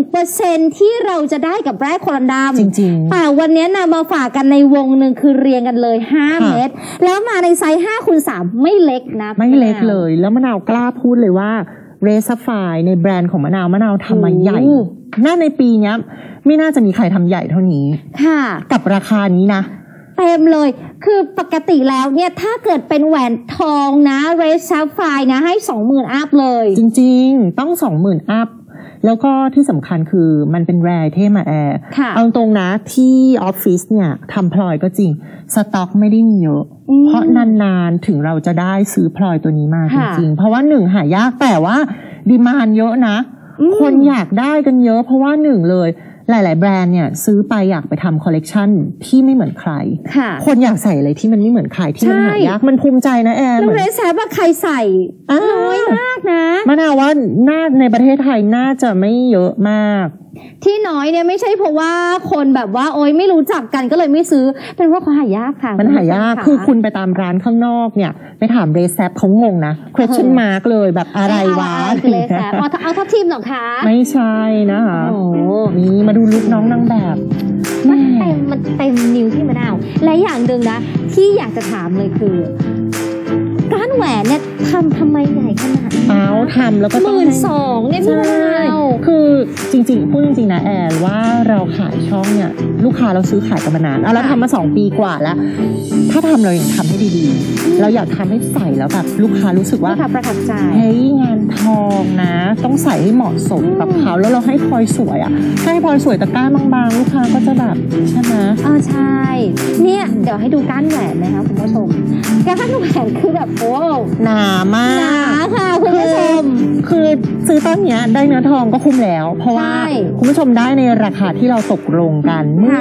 1% ที่เราจะได้กับแร่โคลันดัมแต่วันนี้นำมาฝากกันในวงหนึ่งคือเรียงกันเลย5 เม็ดแล้วมาในไซส์5x3ไม่เล็กนะไม่เล็กเลยแล้วมะนาวกล้าพูดเลยว่าเรซาไฟในแบรนด์ของมะนาวทำมาใหญ่น่าในปีนี้ไม่น่าจะมีใครทำใหญ่เท่านี้ค่ะกับราคานี้นะเต็มเลยคือปกติแล้วเนี่ยถ้าเกิดเป็นแหวนทองนะเรซาไฟนะให้ 20,000 อัพเลยจริงๆต้อง 20,000 อัพแล้วก็ที่สำคัญคือมันเป็นแรร์เทมาแอร์เอาตรงนะที่ออฟฟิศเนี่ยทำพลอยก็จริงสต็อกไม่ได้มีเยอะเพราะนานๆถึงเราจะได้ซื้อพลอยตัวนี้มาจริงๆเพราะว่า1หายากแต่ว่าดีมานด์เยอะนะคนอยากได้กันเยอะเพราะว่า1เลยหลายๆแบรนด์เนี่ยซื้อไปอยากไปทำคอลเลกชันที่ไม่เหมือนใครคนอยากใส่อะไรที่มันไม่เหมือนใครที่มันหายากมันภูมิใจนะแอนแล้วเรซแซบว่าใครใส่น้อยมากนะมะนาวว่าน่าในประเทศไทยน่าจะไม่เยอะมากที่น้อยเนี่ยไม่ใช่เพราะว่าคนแบบว่าโอ๊ยไม่รู้จักกันก็เลยไม่ซื้อเป็นเพราะเขาหายากค่ะมันหายากคือคุณไปตามร้านข้างนอกเนี่ยไปถามเรซแซบเขางงนะ question mark เลยแบบอะไรวะเรซแซบเอาทัพทีมหรอคะไม่ใช่นะคะนี่มาดูลุคน้องนางแบบมันเต็มนิ้วที่มะนาวและอย่างหนึ่งนะที่อยากจะถามเลยคือก้านแหวนเนี่ยทำไมใหญ่ขนาดนี้ทำแล้วก็ต้อง 12,000เนี่ยพี่มะนาวคือจริงๆพูดจริงๆนะแอนว่าเราขายช่องเนี่ยลูกค้าเราซื้อขายกันมานานเราทำมา2 ปีกว่าแล้วถ้าทำเราอย่างทำให้ดีๆเราอยากทำให้ใส่แล้วแบบลูกค้ารู้สึกว่าประทับใจเฮ้ยงานทองนะต้องใส่ให้เหมาะสมกับเขาแล้วเราให้พลอยสวยอ่ะให้พลอยสวยตะกร้าบางๆลูกค้าก็จะแบบใช่ไหมใช่เนี่ยเดี๋ยวให้ดูก้านแหวนนะคะคุณผู้ชมก้านแหวนคือแบบโอ้หนามากหนาค่ะคุณผู้ชมคือซื้อต้นเนี้ยได้เนื้อทองก็คุ้มแล้วเพราะว่าคุณผู้ชมได้ในราคาที่เราตกลงกันเมื่อ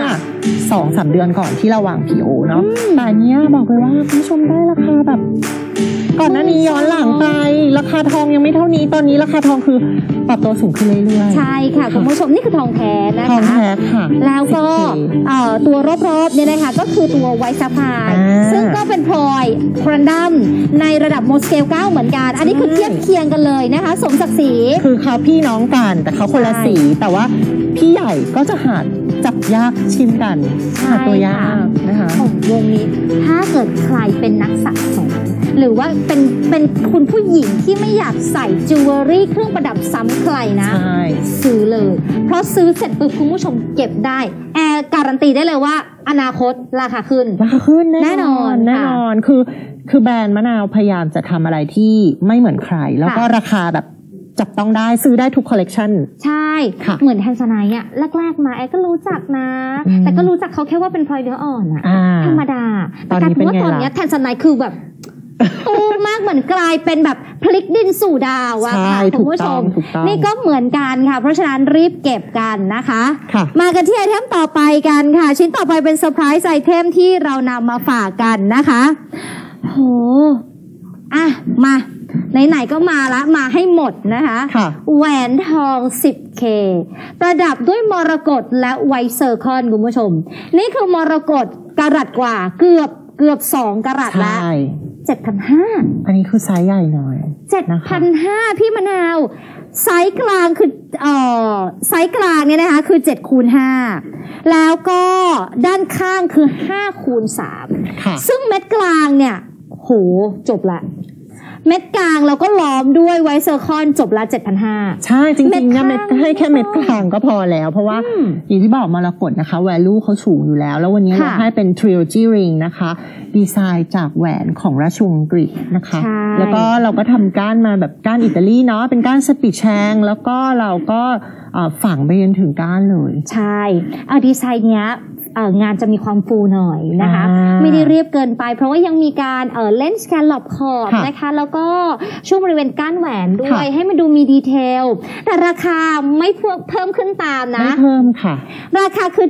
2-3 เดือนก่อนที่เราวาง PO เนาะแต่เนี้ยบอกเลยว่าคุณผู้ชมได้ราคาแบบก่อนหน้านี้ย้อนหลังไปราคาทองยังไม่เท่านี้ตอนนี้ราคาทองคือปรับตัวสูงขึ้นเรื่อยๆใช่ค่ะคุณผู้ชมนี่คือทองแท้นะคะทองแท้ค่ะแล้วก็ตัวรอบๆเนี่ยนะคะก็คือตัวไวท์ซัฟไฟร์ซึ่งก็เป็นพลอยโคลันดัมในระดับโมสเกล9เหมือนกันอันนี้คือเทียบเคียงกันเลยนะคะสมศักดิ์ศรีคือเขาพี่น้องกันแต่เขาคนละสีแต่ว่าพี่ใหญ่ก็จะหาจับยากชิมกันหาตัวยากนะคะของวงนี้ถ้าเกิดใครเป็นนักสะสมหรือว่าเป็นคุณผู้หญิงที่ไม่อยากใส่จิวเวลรี่เครื่องประดับซ้ำใครนะซื้อเลยเพราะซื้อเสร็จปุ๊บคุณผู้ชมเก็บได้แอร์การันตีได้เลยว่าอนาคตราคาขึ้นแน่นอนคือแบรนด์มะนาวพยายามจะทำอะไรที่ไม่เหมือนใครแล้วก็ราคาแบบจับต้องได้ซื้อได้ทุกคอลเลกชันใช่เหมือนแทนซานายอ่ะแรกๆมาแอก็รู้จักนะแต่ก็รู้จักเขาแค่ว่าเป็นพลอยเนื้ออ่อนอ่ะธรรมดาแต่การว่าตอนนี้แทนซานายคือแบบตูมมากเหมือนกลายเป็นแบบพลิกดินสู่ดาวอะค่ะคุณผู้ชมนี่ก็เหมือนกันค่ะเพราะฉะนั้นรีบเก็บกันนะคะมากันที่ไอเทมต่อไปกันค่ะชิ้นต่อไปเป็นเซอร์ไพรส์ไอเทมที่เรานำมาฝากกันนะคะโหมาไหนๆก็มาละมาให้หมดนะคะแหวนทอง 10K ประดับด้วยมรกตและไวท์เซอร์คอนคุณผู้ชมนี่คือมรกตกะรัตกว่าเกือบ2 กะรัตแล้ว7,500 อันนี้คือไซส์ใหญ่หน่อย 7,500 พี่มะนาวไซส์กลางคือไซส์กลางเนี่ยนะคะคือ7x5แล้วก็ด้านข้างคือ5x3ซึ่งเม็ดกลางเนี่ยโหจบละเม็ดกลางเราก็ล้อมด้วยไวท์เซอร์คอนจบละ 7,500 ใช่จริงๆเนี่ยเม็ดให้แค่เม็ดกลางก็พอแล้วเพราะว่าอย่างที่บอกมรกตนะคะ value เขาสูงอยู่แล้วแล้ววันนี้เราให้เป็น trilogy ring นะคะดีไซน์จากแหวนของราชวงศ์อังกฤษนะคะแล้วก็เราก็ทำก้านมาแบบก้านอิตาลีเนาะเป็นก้านสปีดแชงแล้วก็เราก็ฝังไปจนถึงก้านเลยใช่ดีไซน์เนี้ยงานจะมีความฟูหน่อยนะคะไม่ได้เรียบเกินไปเพราะว่ายังมีการเล่นสแกนหลบขอบนะคะแล้วก็ช่วงบริเวณก้านแหวนด้วยให้มันดูมีดีเทลแต่ราคาไม่เพิ่มขึ้นตามนะไม่เพิ่มค่ะราคาคือ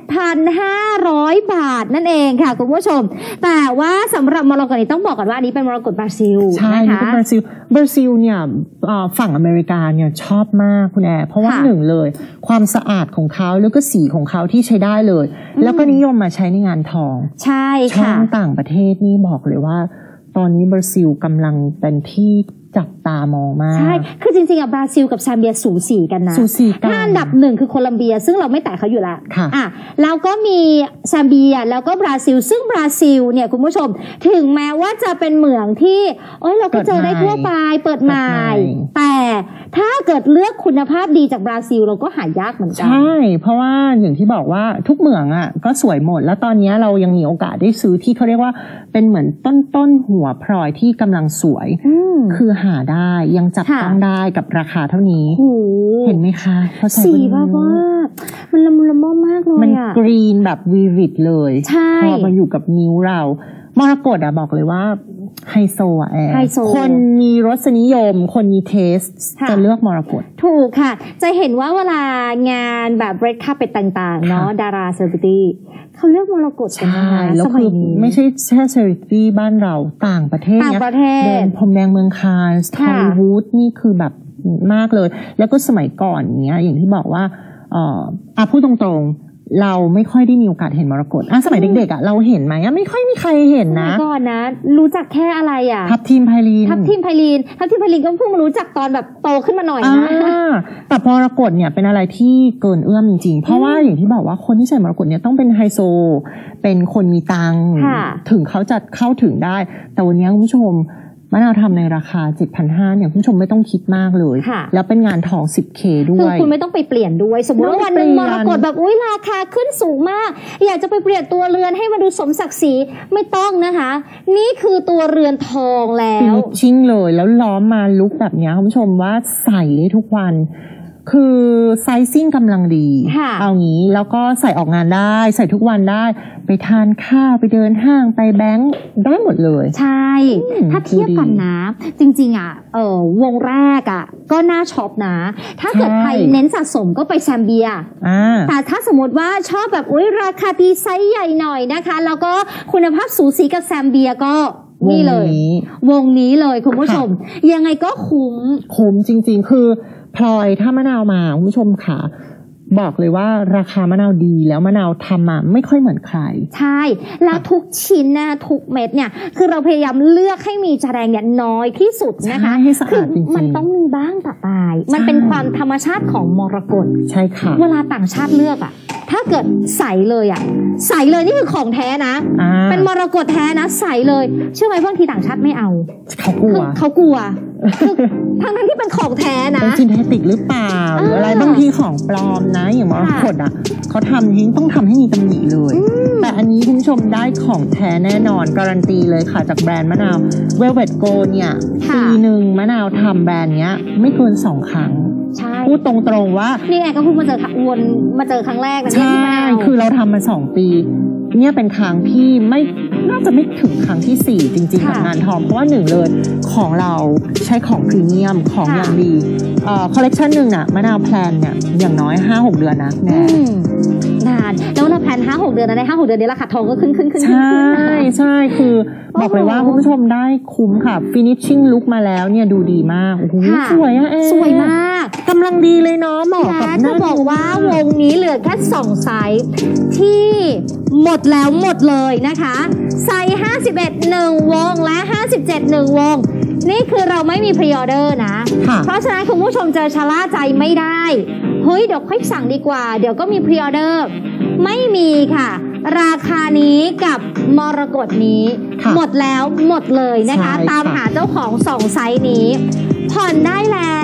7,500 บาทนั่นเองค่ะคุณผู้ชมแต่ว่าสำหรับมรกตนี้ต้องบอกก่อนว่าอันนี้เป็นมรกตบราซิลใช่เป็นบราซิลเนี่ยฝั่งอเมริกาเนี่ยชอบมากคุณแอร์เพราะว่าหนึ่งเลยความสะอาดของเขาแล้วก็สีของเขาที่ใช้ได้เลยแล้วก็นิยมมาใช้ในงานทองใช่ค่ะช่องต่างประเทศนี่บอกเลยว่าตอนนี้บราซิลกำลังเป็นที่จับตามองมากใช่คือจริงๆบราซิลกับแซมเบียสูสีกันนะสูสีกันอันดับหนึ่งคือโคลัมเบียซึ่งเราไม่แตะเขาอยู่แล้วแล้วก็มีแซมเบียแล้วก็บราซิลซึ่งบราซิลเนี่ยคุณผู้ชมถึงแม้ว่าจะเป็นเหมืองที่เราก็เจอได้ทั่วไปเปิดใหม่แต่ถ้าเกิดเลือกคุณภาพดีจากบราซิลเราก็หายากเหมือนกันใช่เพราะว่าอย่างที่บอกว่าทุกเหมืองอ่ะก็สวยหมดแล้วตอนนี้เรายังมีโอกาสได้ซื้อที่เขาเรียกว่าเป็นเหมือนต้นหัวพลอยที่กำลังสวยคือหาได้ยังจับต้องได้กับราคาเท่านี้เห็นไหมคะสีแบบว่ามันละมุนละม่อมมากเลยมันกรีนแบบวีวิดเลยพอมาอยู่กับนิ้วเรามรกตอะบอกเลยว่าไฮโซอะคนมีรสนิยมคนมีเทสจะเลือกมรกตถูกค่ะจะเห็นว่าเวลางานแบบเรดคาร์เปตต่างๆเนาะดาราเซเลบริตี้เขาเลือกมรกตกันนะแล้วคือไม่ใช่แค่เซเลบริตี้บ้านเราต่างประเทศเนี่ยเดินพรมแดงเมืองคานส์ฮอลลีวูดนี่คือแบบมากเลยแล้วก็สมัยก่อนเนี้ยอย่างที่บอกว่าพูดตรงๆเราไม่ค่อยได้มีโอกาสเห็นมรกตสมัยเด็กๆเราเห็นไหมไม่ค่อยมีใครเห็นนะก่อนนะรู้จักแค่อะไรทับทิมไพลีนทับทิมไพลีนก็เพิ่งมารู้จักตอนแบบโตขึ้นมาหน่อยนะแต่มรกตเนี่ยเป็นอะไรที่เกินเอื้อมจริงๆเพราะว่าอย่างที่บอกว่าคนที่ใส่มรกตเนี่ยต้องเป็นไฮโซเป็นคนมีตังค์ถึงเขาจะเข้าถึงได้แต่วันนี้คุณผู้ชมมะนาวทำในราคา 7,500 เนี่ยคุณผู้ชมไม่ต้องคิดมากเลยแล้วเป็นงานทอง 10K ด้วยคือคุณไม่ต้องไปเปลี่ยนด้วยสมมติว่าวันนึงมรกตแบบราคาขึ้นสูงมากอยากจะไปเปลี่ยนตัวเรือนให้มันดูสมศักดิ์ศรีไม่ต้องนะคะนี่คือตัวเรือนทองแล้วชิ่งเลยแล้วล้อมมาลุคแบบนี้คุณผู้ชมว่าใส่ได้ทุกวันคือไซซิ่งกำลังดีเอางี้แล้วก็ใส่ออกงานได้ใส่ทุกวันได้ไปทานข้าวไปเดินห้างไปแบงค์ได้หมดเลยใช่ถ้าเทียบกันนะจริงๆวงแรกก็น่าช็อปนะถ้าเกิดใครเน้นสะสมก็ไปแซมเบียแต่ถ้าสมมติว่าชอบแบบราคาดีไซส์ใหญ่หน่อยนะคะแล้วก็คุณภาพสูสีกับแซมเบียก็นี่เลยวงนี้เลยคุณผู้ชมยังไงก็คุ้มจริงๆคือพลอยถ้ามะนาวมาคุณผู้ชมค่ะบอกเลยว่าราคามะนาวดีแล้วมะนาวทำมาไม่ค่อยเหมือนใครใช่แล้วทุกชิ้นนะทุกเม็ดเนี่ยคือเราพยายามเลือกให้มีจาแดงเนี่ยน้อยที่สุดนะคะให้สะอาดจริงๆมันต้องมีบ้างปะปายมันเป็นความธรรมชาติของมรกตใช่ค่ะเวลาต่างชาติเลือกถ้าเกิดใสเลยใสเลยนี่คือของแท้นะเป็นมรกตแท้นะใสเลยเชื่อไหมบางทีต่างชาติไม่เอาเขากลัวทั้งที่เป็นของแท้นะเป็นซินเทติกหรือเปล่าหรืออะไรบางทีของปลอมนะอย่างมรกตเขาทำทิ้งต้องทำให้มีตำหนิเลยแต่อันนี้คุณผู้ชมได้ของแท้แน่นอนการันตีเลยค่ะจากแบรนด์มะนาว Velvet Gold เนี่ยปีหนึ่งมะนาวทำแบรนด์เนี้ยไม่เกิน2 ครั้งพูดตรงๆว่านี่ก็เพิ่งมาเจอครั้งแรกนะใช่คือเราทำมา2 ปีเนี่ยเป็นครั้งที่ไม่น่าจะไม่ถึงครั้งที่4จริงๆกับงานทองเพราะว่า1เลยของเราใช้ของพรีเมียมของอย่างดีคอลเลกชันหนึ่งมะนาวแพลนเนี่ยอย่างน้อย 5-6 เดือนนะแน่นานแล้วเราแพลน 5-6 เดือนนะใน 5-6 เดือนนี้ราคาทองก็ขึ้นใช่คือบอกเลยว่าคุณผู้ชมได้คุ้มค่ะ finishing look มาแล้วเนี่ยดูดีมากโอ้โหสวยสวยมากกำลังดีเลยเนาะเหมาะกับจะบอกว่าวงนี้เหลือแค่2ไซส์ที่หมดแล้วหมดเลยนะคะไซส์51 1 วงและ57 1 วงนี่คือเราไม่มีพรีออเดอร์นะเพราะฉะนั้นคุณผู้ชมจะชะล่าใจไม่ได้เฮ้ยเดี๋ยวค่อยสั่งดีกว่าเดี๋ยวก็มีพรีออเดอร์ไม่มีค่ะราคานี้กับมรกตนี้หมดแล้วหมดเลยนะคะตามหาเจ้าของ2ไซส์นี้ผ่อนได้แล้ว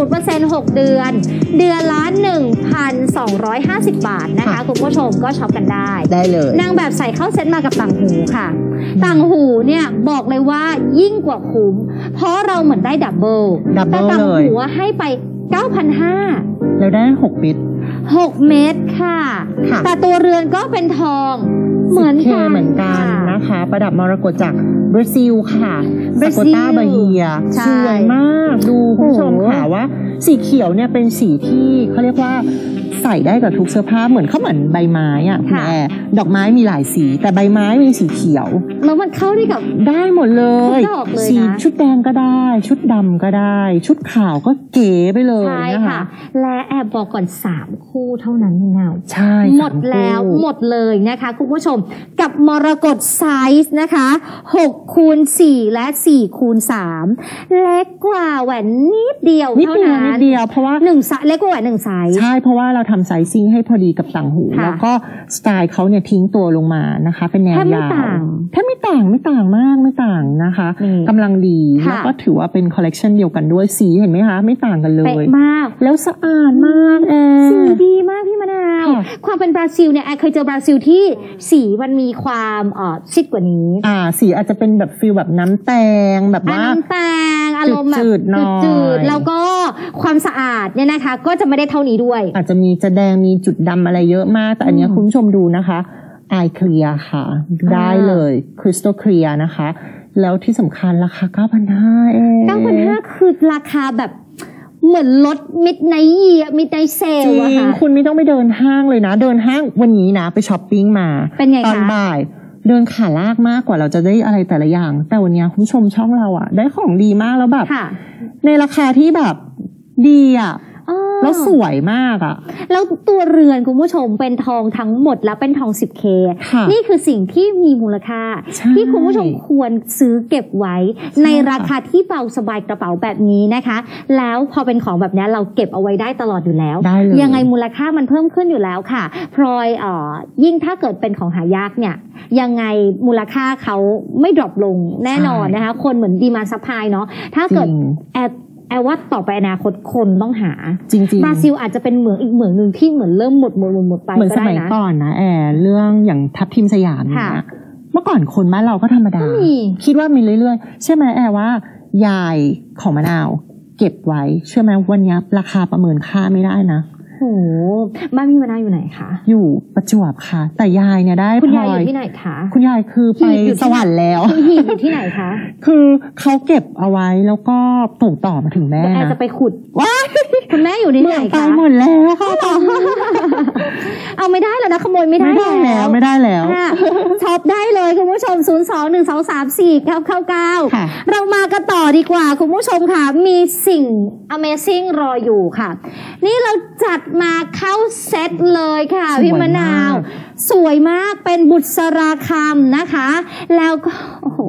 0% 6 เดือนเดือนละ 1,250 บาทนะคะคุณผู้ชมก็ช็อปกันได้เลยนางแบบใส่เข้าเซ็ตมากับต่างหูค่ะต่างหูเนี่ยบอกเลยว่ายิ่งกว่าคุ้มเพราะเราเหมือนได้ดับเบิลแต่ต่างหูให้ไป 9,500 แล้วได้6 บิต 6 เม็ดค่ะแต่ตัวเรือนก็เป็นทองเหมือนกันนะคะประดับมรกตจากบราซิลค่ะสโกต้าบาเฮียสวยมากดูคุณผู้ชมค่ะว่าสีเขียวเนี่ยเป็นสีที่เขาเรียกว่าใส่ได้กับทุกเสื้อผ้าเหมือนใบไม้อ่ะคุณแอร์ดอกไม้มีหลายสีแต่ใบไม้มีสีเขียวแล้วมันเข้าได้กับได้หมดเลยสีชุดแดงก็ได้ชุดดำก็ได้ชุดขาวก็เก๋ไปเลยนะคะและแอบบอกก่อน3 คู่เท่านั้นเงาใช่หมดแล้วหมดเลยนะคะคุณผู้ชมกับมรกตไซส์นะคะ6x4 และ4x3เล็กกว่าแหวนนิดเดียวเท่านั้นนิดเดียวเพราะว่า 1 ไซส์เล็กกว่าแหวน1 ไซส์ใช่เพราะว่าเราทำไซซิ่งให้พอดีกับต่างหูแล้วก็สไตล์เขาเนี่ยทิ้งตัวลงมานะคะเป็นแนวยาวแค่ไม่ต่างมากไม่ต่างนะคะกำลังดีแล้วก็ถือว่าเป็นคอลเลกชันเดียวกันด้วยสีเห็นไหมคะไม่ต่างกันเลยเป๊ะมากแล้วสะอาดมากสีดีมากพี่มะนาวความเป็นบราซิลเนี่ยเคยเจอบราซิลที่สีมันมีความชิดกว่านี้สีอาจจะเป็นแบบฟิลแบบน้ำแตงแบบว่าน้ำแตงอารมณ์แบบจืดแล้วก็ความสะอาดเนี่ยนะคะก็จะไม่ได้เท่านี้ด้วยอาจจะมีจะแดงมีจุดดำอะไรเยอะมากแต่อันนี้คุณผู้ชมดูนะคะไอเคลียร์ค่ะได้เลยคริสตัลเคลียร์นะคะแล้วที่สำคัญราคา 9,500 เอง 9,500 คือราคาแบบเหมือนลดมิดไนท์เยียร์มิดไนท์เซลอะค่ะคุณไม่ต้องไปเดินห้างเลยนะเดินห้างวันนี้นะไปช้อปปิ้งมาเป็นไงคะตอนบ่ายเดินขาลากมากกว่าเราจะได้อะไรแต่ละอย่างแต่วันนี้คุณผู้ชมช่องเราอะได้ของดีมากแล้วแบบในราคาที่แบบดีอะแล้วสวยมากอ่ะแล้วตัวเรือนคุณผู้ชมเป็นทองทั้งหมดแล้วเป็นทอง 10K นี่คือสิ่งที่มีมูลค่าที่คุณผู้ชมควรซื้อเก็บไว้ในราคาที่เบาสบายกระเป๋าแบบนี้นะคะแล้วพอเป็นของแบบนี้เราเก็บเอาไว้ได้ตลอดอยู่แล้วยังไงมูลค่ามันเพิ่มขึ้นอยู่แล้วค่ะพลอยยิ่งถ้าเกิดเป็นของหายากเนี่ยยังไงมูลค่าเขาไม่ดรอปลงแน่นอนนะคะคนเหมือนดีมาซัพพลายเนาะถ้าเกิดแอว่าต่อไปอนาคตคนต้องหาจริงๆบราซิลอาจจะเป็นเหมืองอีกเหมืองนึงที่เหมือนเริ่มหมดไปเหมือนสมัยก่อนนะเรื่องอย่างทับทิมสยามเนี่ยเมื่อก่อนคนบ้านเราก็ธรรมดาคิดว่ามีเรื่อยๆใช่ไหมว่ายายของมะนาวเก็บไว้เชื่อไหมวันนี้ราคาประเมินค่าไม่ได้นะโอ้บ้านพี่มะนาวอยู่ไหนคะอยู่ประจวบค่ะแต่ยายเนี่ยได้คุณยายอยู่ที่ไหนคะคุณยายคือไปสวรรค์แล้วหีบอยู่ที่ไหนคะคือเขาเก็บเอาไว้แล้วก็ส่งต่อมาถึงแม่นะจะไปขุดว้ายคุณแม่อยู่ที่ไหนคะไปหมดแล้วค่ะเอาไม่ได้แล้วนะขโมยไม่ได้แล้วไม่ได้แล้วช็อปได้เลยคุณผู้ชม02-123-4999เรามากันต่อดีกว่าคุณผู้ชมค่ะมีสิ่ง Amazing รออยู่ค่ะนี่เราจัดมาเข้าเซตเลยค่ะพี่มะนาวสวยมากเป็นบุษราคำนะคะแล้วก็โอ้โห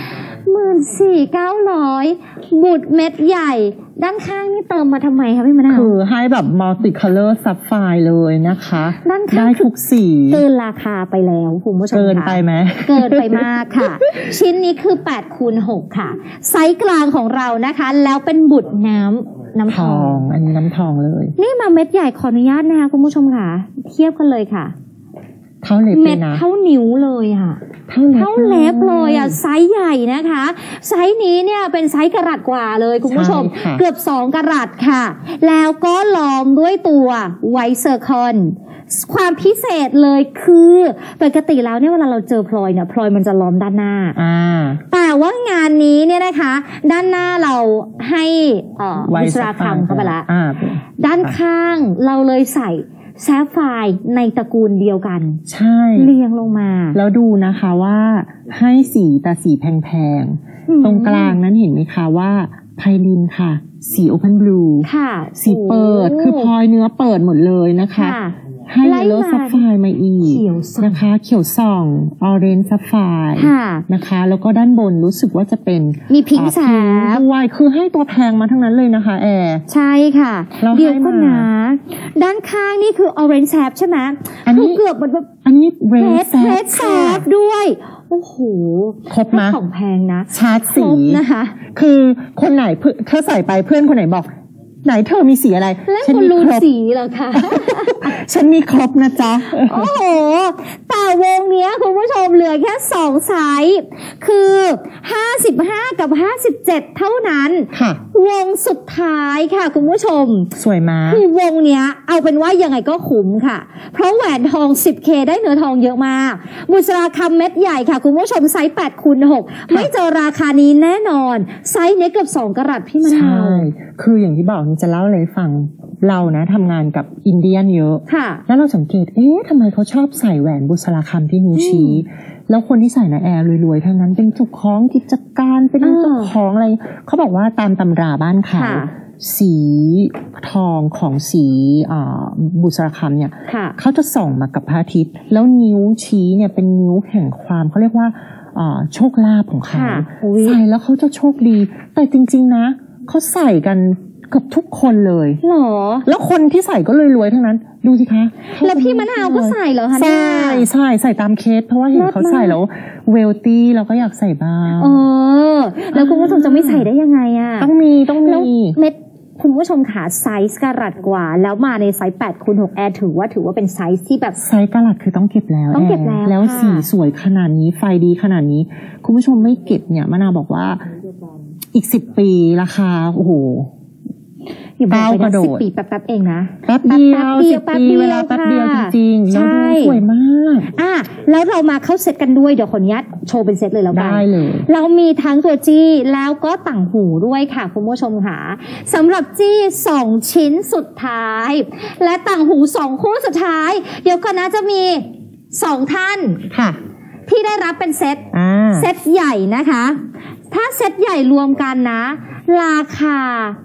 14,900 บุตรเม็ดใหญ่ด้านข้างนี่เติมมาทำไมคะพี่มะนาวคือให้แบบมัลติคัลเลอร์ซับไฟเลยนะคะด้านข้างได้ทุกสีเกินราคาไปแล้วคุณผู้ชมเกินไปไหมเกินไปมากค่ะ ชิ้นนี้คือ8x6ค่ะไซส์กลางของเรานะคะแล้วเป็นบุตรน้ำทองอันนี้น้ำทองเลยนี่มาเม็ดใหญ่ขออนุญาตนะคะคุณผู้ชมค่ะเทียบกันเลยค่ะเท่าเล็บเลยนะเท่านิ้วเลยค่ะเท่าเล็บเลยอ่ะไซส์ใหญ่นะคะไซส์นี้เนี่ยเป็นไซส์กะรัตกว่าเลยคุณผู้ชมเกือบ2กะรัตค่ะแล้วก็ล้อมด้วยตัวไวท์เซอร์คอนความพิเศษเลยคือปกติแล้วเนี่ยเวลาเราเจอพลอยเนี่ยพลอยมันจะล้อมด้านหน้าแต่ว่างานนี้เนี่ยนะคะด้านหน้าเราให้บุษราคำเข้าไปละด้านข้างเราเลยใส่แซฟไฟร์ในตระกูลเดียวกันใช่เรียงลงมาแล้วดูนะคะว่าให้สีแต่สีแพงๆตรงกลางนั้นเห็นไหมคะว่าไพลินค่ะสีโอเพนบลูค่ะสีเปิดคือพลอยเนื้อเปิดหมดเลยนะคะให้เยลโล่ซับไฟร์มาอีกนะคะเขียวส่องออเรนจ์ซับไฟร์นะคะแล้วก็ด้านบนรู้สึกว่าจะเป็นมีพิงค์แซฟด้วยคือให้ตัวแพงมาทั้งนั้นเลยนะคะใช่ค่ะเดี๋ยวก็นะด้านข้างนี่คือออเรนจ์แซฟใช่ไหมคือเกือบเหมือนแบบอันนี้เรดแซฟด้วยโอ้โหครบมาของแพงนะชาร์จสีนะคะคือคนไหนเธอใส่ไปเพื่อนคนไหนบอกไหนเธอมีสีอะไรฉันมีครบสีเหรอคะฉันมีครบนะจ๊ะโอ้โหแต่วงเนี้ยคุณผู้ชมเหลือแค่2ไซส์คือ55กับ57เท่านั้นค่ะวงสุดท้ายค่ะคุณผู้ชมสวยมากคือวงเนี้ยเอาเป็นว่ายังไงก็คุ้มค่ะเพราะแหวนทอง 10K ได้เนื้อทองเยอะมากบุษราคำเม็ดใหญ่ค่ะคุณผู้ชมไซส์8x6ไม่เจอราคานี้แน่นอนไซส์เนี้ยเกือบ2 กะรัตพี่มะนาวใช่คืออย่างที่บอกจะเล่าเลยฟังเรานะทำงานกับอินเดียนเยอะแล้วเราสังเกตทำไมเขาชอบใส่แหวนบุษราคำที่นิ้วชี้แล้วคนที่ใส่นะแอร์รวยๆทั้งนั้นเป็นเจ้าของกิจการเป็นเจ้าของอะไรเขาบอกว่าตามตำราบ้านเขาสีทองของสีบุษราคำเนี่ยเขาจะส่องมากับพระอาทิตย์แล้วนิ้วชี้เนี่ยเป็นนิ้วแห่งความเขาเรียกว่าโชคลาภของเขาใส่แล้วเขาจะโชคดีแต่จริงๆนะเขาใส่กันเกือบทุกคนเลยหรอแล้วคนที่ใส่ก็รวยๆทั้งนั้นดูสิคะแล้วพี่มะนาวก็ใส่เหรอคะใส่ตามเคสเพราะว่าเห็นเขาใส่แล้วเวลตี้เราก็อยากใส่บ้างแล้วคุณผู้ชมจะไม่ใส่ได้ยังไงอ่ะต้องมีเม็ดคุณผู้ชมขาไซส์กะรัตกว่าแล้วมาในไซส์8x6แอร์ถือว่าเป็นไซส์ที่แบบไซส์กะรัตคือต้องเก็บแล้วแล้วสีสวยขนาดนี้ไฟดีขนาดนี้คุณผู้ชมไม่เก็บเนี่ยมะนาวบอกว่าอีก10 ปีราคาโอ้โหก้าวกระโดด10 ปีแป๊บๆเองนะแป๊บเดียว10 ปีเวลาแป๊บเดียวจริงๆแล้วดูสวยมากแล้วเรามาเข้าเซตกันด้วยเดี๋ยวขออนุญาตโชว์เป็นเซตเลยแล้วกันได้เลยเรามีทั้งตัวจี้แล้วก็ต่างหูด้วยค่ะคุณผู้ชมค่ะสำหรับจี้2 ชิ้นสุดท้ายและต่างหู2 คู่สุดท้ายเดี๋ยวก่อนนะจะมี2 ท่านค่ะที่ได้รับเป็นเซตใหญ่นะคะถ้าเซตใหญ่รวมกันนะราคา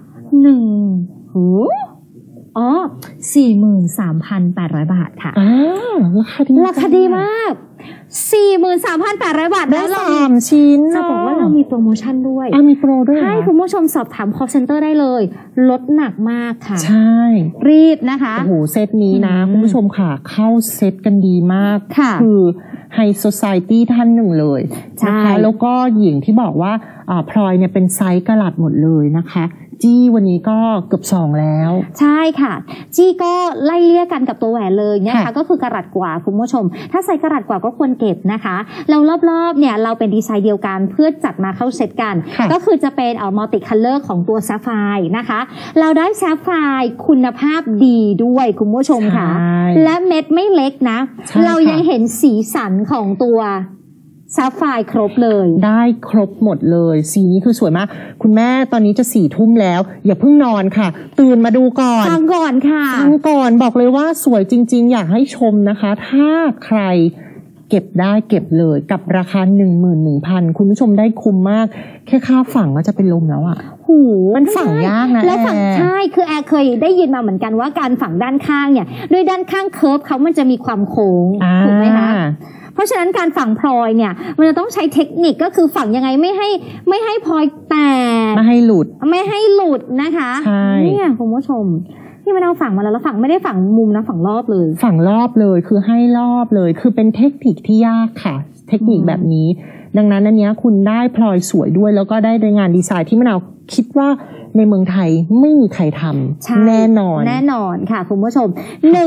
43,800 บาทค่ะราคาดีมาก 43,800 บาทได้3 ชิ้นจะบอกว่าเรามีโปรโมชั่นด้วยมีโปรด้วยให้คุณผู้ชมสอบถาม call center ได้เลยลดหนักมากค่ะใช่รีบนะคะโอ้โหเซตนี้นะคุณผู้ชมค่ะเข้าเซตกันดีมากคือไฮโซไซตี้ท่านหนึ่งเลยนะคะแล้วก็หญิงที่บอกว่าพลอยเนี่ยเป็นไซส์กะรัตหมดเลยนะคะจี้วันนี้ก็เกือบ2แล้วใช่ค่ะจี้ก็ไล่เลี่ยกันกับตัวแหวนเลยนะคะก็คือกะรัตกว่าคุณผู้ชมถ้าไซส์กะรัตกว่าก็ควรเก็บนะคะเรารอบๆเนี่ยเราเป็นดีไซน์เดียวกันเพื่อจัดมาเข้าเซตกันก็คือจะเป็นมัลติคัลเลอร์ของตัวแซฟไฟร์นะคะเราได้แซฟไฟร์คุณภาพดีด้วยคุณผู้ชมค่ะและเม็ดไม่เล็กนะเรายังเห็นสีสันของตัวแซฟไฟร์ครบเลยได้ครบหมดเลยสีนี้คือสวยมากคุณแม่ตอนนี้จะ4 ทุ่มแล้วอย่าเพิ่งนอนค่ะตื่นมาดูก่อนฟังก่อนค่ะฟังก่อนบอกเลยว่าสวยจริงๆอยากให้ชมนะคะถ้าใครเก็บได้เก็บเลยกับราคา 11,000 คุณผู้ชมได้คุ้มมากแค่ค่าฝังก็จะเป็นลมแล้วอ่ะมันฝังยากนะแล้วฝังใช่คือแอร์เคยได้ยินมาเหมือนกันว่าการฝังด้านข้างเนี่ยด้วยด้านข้างเคิร์ฟเขามันจะมีความโค้งถูกไหมคะเพราะฉะนั้นการฝังพลอยเนี่ยมันจะต้องใช้เทคนิคก็คือฝังยังไงไม่ให้พลอยแตกไม่ให้หลุดนะคะเนี่ยคุณผู้ชมที่มันเอาฝังมาแล้วฝังไม่ได้ฝังมุมนะฝังรอบเลยคือให้รอบเลยคือเป็นเทคนิคที่ยากค่ะเทคนิคแบบนี้ดังนั้นอันนี้คุณได้พลอยสวยด้วยแล้วก็ได้งานดีไซน์ที่มะนาวคิดว่าในเมืองไทยไม่มีใครทำแน่นอนค่ะคุณผู้ชม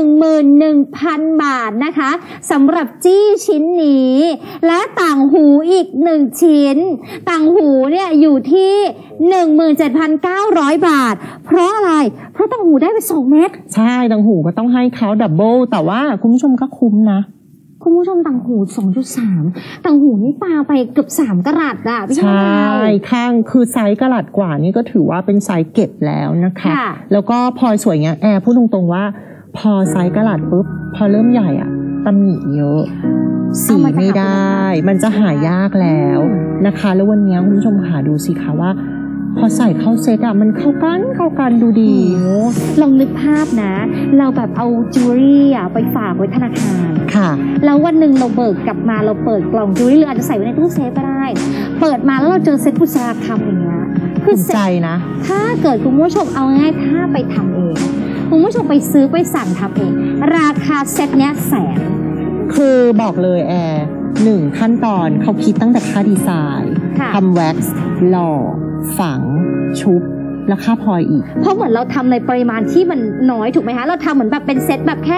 11,000 บาทนะคะสำหรับจี้ชิ้นนี้และต่างหูอีก1 ชิ้นต่างหูเนี่ยอยู่ที่ 17,900 บาทเพราะอะไรเพราะต่างหูได้ไป2 เม็ดใช่ต่างหูก็ต้องให้เขาดับเบิลแต่ว่าคุณผู้ชมก็คุ้มนะคุณผู้ชมต่างหู 2.3 ต่างหูนี่ปาไปเกือบ3 กะรัตอ่ะพี่ใช่ข้างคือไซส์กะรัตกว่านี่ก็ถือว่าเป็นไซส์เก็บแล้วนะคะแล้วก็พอสวยเงี้ยแอร์พูดตรงๆว่าพอไซส์กะรัตปุ๊บพอเริ่มใหญ่อ่ะตำหนิเยอะสีไม่ได้มันจะหายากแล้วนะคะแล้ววันนี้คุณผู้ชมหาดูสิคะว่าพอใส่เข้าเซตอะมันเข้ากันดูดีลองนึกภาพนะเราแบบเอาจิวเวลรี่อะไปฝากไว้ธนาคารค่ะแล้ววันหนึ่งเราเบิกกลับมาเราเปิดกล่องจิวเวลรี่หรืออาจจะใส่ไว้ในตู้เซฟก็ได้เปิดมาแล้วเราเจอเซตบุษราคำอย่างเงี้ยคือใจนะถ้าเกิดคุณผู้ชมเอาง่ายถ้าไปทำเองคุณผู้ชมไปซื้อไปสั่งทำเองราคาเซตเนี้ย100,000 คือบอกเลยแอร์1 ขั้นตอนเขาคิดตั้งแต่ค่าดีไซน์ทำแว็กซ์หล่อฝังชุบแล้วค่าพลอยอีกเพราะเหมือนเราทำในปริมาณที่มันน้อยถูกไหมคะเราทำเหมือนแบบเป็นเซตแบบแค่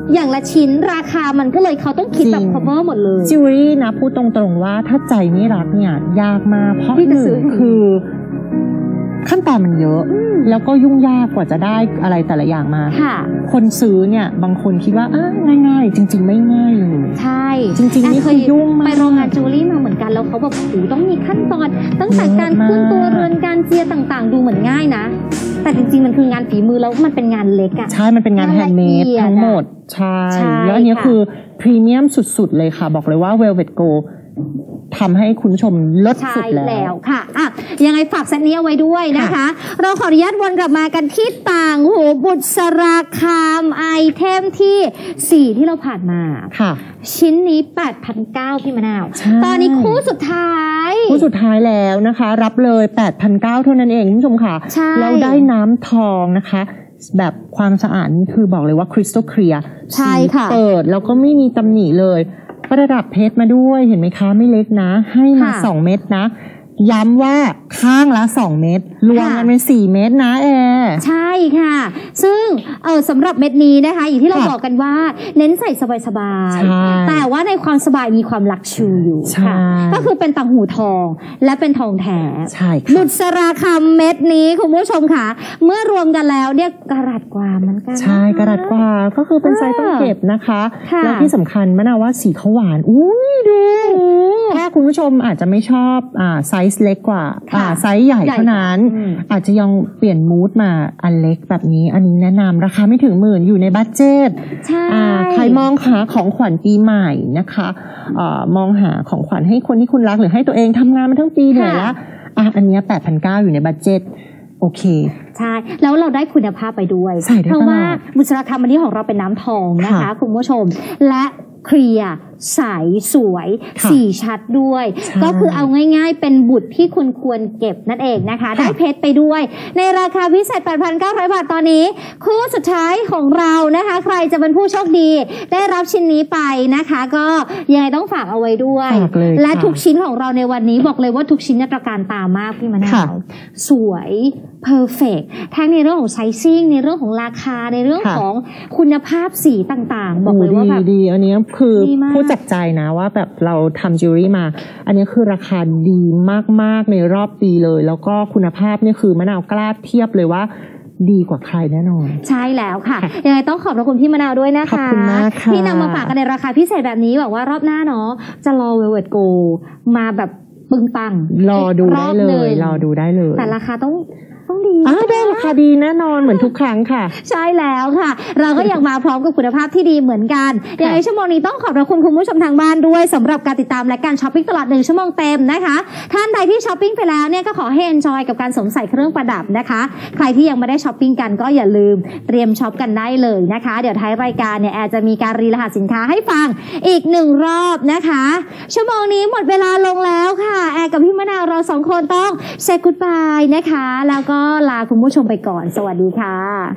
อย่างละชิ้นราคามันก็เลยเขาต้องคิดแบบ cover หมดเลยจิวเวลรี่นะพูดตรงๆว่าถ้าใจไม่รักเนี่ยยากมากเพราะหนึ่งคือขั้นตอนมันเยอะแล้วก็ยุ่งยากกว่าจะได้อะไรแต่ละอย่างมาคนซื้อเนี่ยบางคนคิดว่าง่ายๆจริงๆไม่ง่ายเลยใช่จริงๆนี่คือยุ่งมากไปโรงงานจิวเวลรี่มาเหมือนกันแล้วเขาแบบต้องมีขั้นตอนตั้งแต่การขึ้นตัวเรือนการเจียต่างๆดูเหมือนง่ายนะแต่จริงๆมันคืองานฝีมือแล้วมันเป็นงานเล็กอ่ะใช่มันเป็นงานแฮนด์เมดทั้งหมดใช่แล้วอันนี้คือพรีเมียมสุดๆเลยค่ะบอกเลยว่า Velvet Goldทำให้คุณผู้ชมลดสุดแล้วค่ะยังไงฝากเซตนี้เอาไว้ด้วยนะคะเราขออนุญาตวนกลับมากันที่ต่างหูบุษราคามไอเทมที่4ที่เราผ่านมาค่ะชิ้นนี้ 8,900 พี่มะนาวตอนนี้คู่สุดท้ายแล้วนะคะรับเลย 8,900 เท่านั้นเองคุณผู้ชมค่ะเราได้น้ำทองนะคะแบบความสะอาดนี่คือบอกเลยว่าคริสตัลเคลียร์ใช่ค่ะเปิดแล้วก็ไม่มีตำหนิเลยประดับเพชรมาด้วยเห็นไหมคะไม่เล็กนะให้มา2 เม็ดนะย้ำว่าข้างละ2 เม็ดรวมกันเป็น4 เม็ดนะใช่ค่ะซึ่งสำหรับเม็ดนี้นะคะอย่างที่เราบอกกันว่าเน้นใส่สบายๆแต่ว่าในความสบายมีความลักชูอยู่ค่ะก็คือเป็นต่างหูทองและเป็นทองแท้ใช่ค่ะบุษราคำเม็ดนี้คุณผู้ชมค่ะเมื่อรวมกันแล้วเนี่ยกะรัตกว่ามันกันใช่กะรัตกว่าก็คือเป็นไซส์ต้องเก็บนะคะแล้วที่สำคัญมะนาวว่าสีเขาหวานอุ้ยดูถ้าคุณผู้ชมอาจจะไม่ชอบไซส์เล็กกว่าไซส์ใหญ่เท่านั้นอาจจะยังเปลี่ยนมูดมาอันเล็กแบบนี้อันนี้แนะนำราคาไม่ถึง10,000อยู่ในบัดเจ็ตใครมองหาของขวัญปีใหม่นะคะมองหาของขวัญให้คนที่คุณรักหรือให้ตัวเองทำงานมาทั้งปีเหนื่อยแล้วอันนี้ 8,900 อยู่ในบัดเจ็ตโอเคใช่แล้วเราได้คุณภาพไปด้วยเพราะว่าบุษราคำวันนี้ของเราเป็นน้ำทองนะคะคุณผู้ชมและเคลียร์ใสสวยสีชัดด้วยก็คือเอาง่ายๆเป็นบุตรที่คุณควรเก็บนั่นเองนะคะได้เพชรไปด้วยในราคาพิเศษ 8,900 บาทตอนนี้คู่สุดท้ายของเรานะคะใครจะเป็นผู้โชคดีได้รับชิ้นนี้ไปนะคะก็ยังไงต้องฝากเอาไว้ด้วยและทุกชิ้นของเราในวันนี้บอกเลยว่าทุกชิ้นตระการตามากพี่มะนาวสวยเพอร์เฟกต์ทั้งในเรื่องของไซซิ่งในเรื่องของราคาในเรื่องของคุณภาพสีต่างๆบอกเลยว่าแบบดีอันนี้คือพูดจากใจนะว่าแบบเราทำจิวเวลรี่มาอันนี้คือราคาดีมากๆในรอบปีเลยแล้วก็คุณภาพนี่คือมะนาวกล้าเทียบเลยว่าดีกว่าใครแน่นอนใช่แล้วค่ะยังไงต้องขอบคุณพี่มะนาวด้วยนะคะขอบคุณมากค่ะที่นำมาฝากกันในราคาพิเศษแบบนี้บอกว่ารอบหน้าเนาะจะรอ Velvet Gold มาแบบปึงปังรอดูได้เลยแต่ราคาต้องดีได้ราคาดีแน่นอนเหมือนทุกครั้งค่ะใช่แล้วค่ะเราก็ยังมาพร้อมกับคุณภาพที่ดีเหมือนกันอย่างในชั่วโมงนี้ต้องขอบคุณคุณผู้ชมทางบ้านด้วยสำหรับการติดตามและการช้อปปิ้งตลอด1 ชั่วโมงเต็มนะคะท่านใดที่ช้อปปิ้งไปแล้วเนี่ยก็ขอให้ enjoy กับการสวมใส่เครื่องประดับนะคะใครที่ยังไม่ได้ช้อปปิ้งกันก็อย่าลืมเตรียมช็อปกันได้เลยนะคะเดี๋ยวท้ายรายการเนี่ยแอร์จะมีการรีรหัสสินค้าให้ฟังอีก1 รอบนะคะชั่วโมงนี้หมดเวลาลงแล้วค่ะแอร์กับพี่มะนาวเรา2 คนต้อง say goodbye นะคะแล้วก็ลาคุณผู้ชมไปก่อนสวัสดีค่ะ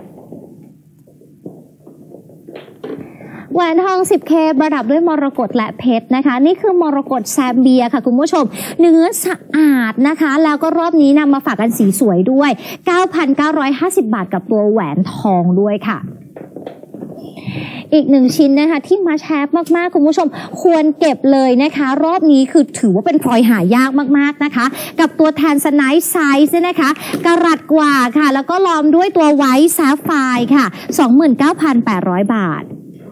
แหวนทอง 10K ประดับด้วยมรกตและเพชรนะคะนี่คือมรกตแซมเบียค่ะคุณผู้ชมเนื้อสะอาดนะคะแล้วก็รอบนี้นำมาฝากกันสีสวยด้วย 9,950 บาทกับตัวแหวนทองด้วยค่ะอีก1 ชิ้นนะคะที่มาแชร์มากๆคุณผู้ชมควรเก็บเลยนะคะรอบนี้คือถือว่าเป็นพลอยหายากมากๆนะคะกับตัวแทนสไนท์ไซส์นะคะกะรัตกว่าค่ะแล้วก็ล้อมด้วยตัวไวท์แซฟไฟร์ค่ะ 29,800 บาท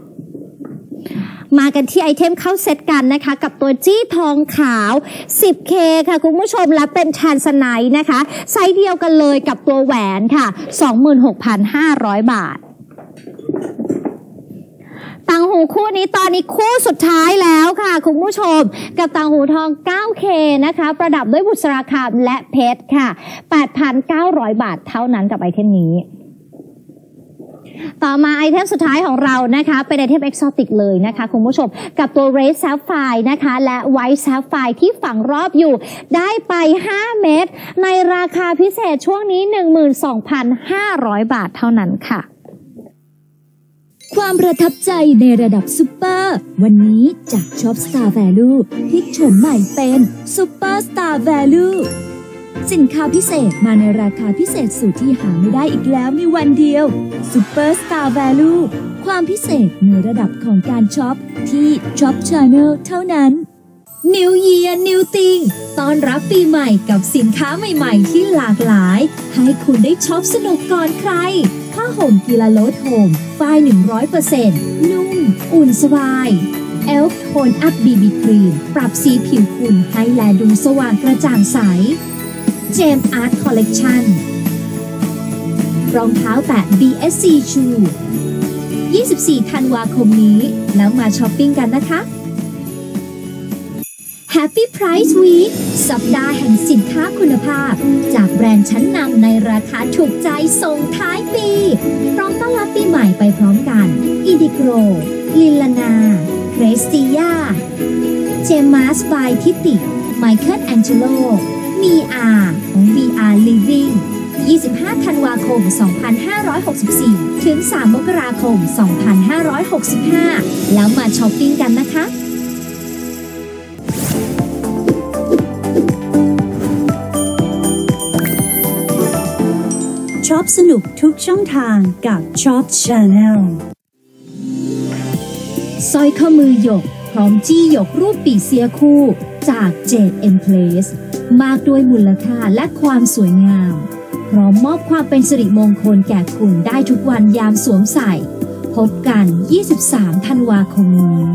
มากันที่ไอเทมเข้าเซตกันนะคะกับตัวจี้ทองขาว 10K ค่ะคุณผู้ชมและเป็นแทนสไนท์นะคะไซส์เดียวกันเลยกับตัวแหวนค่ะ 26,500 บาทต่างหูคู่นี้ตอนนี้คู่สุดท้ายแล้วค่ะคุณผู้ชมกับต่างหูทอง 9K นะคะประดับด้วยบุษราคำและเพชรค่ะ 8,900 บาทเท่านั้นกับไอเทมนี้ต่อมาไอเทมสุดท้ายของเรานะคะเป็นไอเทมเอกโซติกเลยนะคะคุณผู้ชมกับตัว Red Sapphire นะคะและ White Sapphire ที่ฝังรอบอยู่ได้ไป5 เม็ดในราคาพิเศษช่วงนี้ 12,500 บาทเท่านั้นค่ะความประทับใจในระดับซุปเปอร์วันนี้จากช็อป Star Value พลิกโฉมใหม่เป็นซุปเปอร์ Star Value สินค้าพิเศษมาในราคาพิเศษสุดที่หาไม่ได้อีกแล้วในวันเดียว Super Star Value ความพิเศษในระดับของการช็อปที่ Shop Channel เท่านั้น New Year New Thing ต้อนรับปีใหม่กับสินค้าใหม่ๆที่หลากหลายให้คุณได้ช็อปสนุกก่อนใครผ้าห่มกีฬาโลดโฮมฝ้าย 100% นุ่มอุ่นสบายElf Tone Up BB Cream ปรับสีผิวคุณให้แลดูสว่างกระจ่างใส James Art Collection รองเท้าแตะ BSC Shoe 24 ธันวาคมนี้แล้วมาช้อปปิ้งกันนะคะ Happy Price Week สัปดาห์แห่งสินค้าคุณภาพจากแบรนด์ชั้นนำในราคาถูกใจส่งท้ายปีพร้อมต้อนรับปีใหม่ไปพร้อมกันอีดิโกรลิลลานาเกรสติยาเจมัสบายทิติไมเคิลแองเจโลมีอาของ VR Living 25 ธันวาคม 2564 ถึง 3 มกราคม 2565 แล้วมาช้อปปิ้งกันนะคะช็อปสนุกทุกช่องทางกับ Shop Channel สร้อยข้อมือหยกพร้อมจี้หยกรูปปีเสียคู่จาก Jade Empress มากด้วยมูลค่าและความสวยงามพร้อมมอบความเป็นสิริมงคลแก่คุณได้ทุกวันยามสวมใส่พบกัน 23 ธันวาคมนี้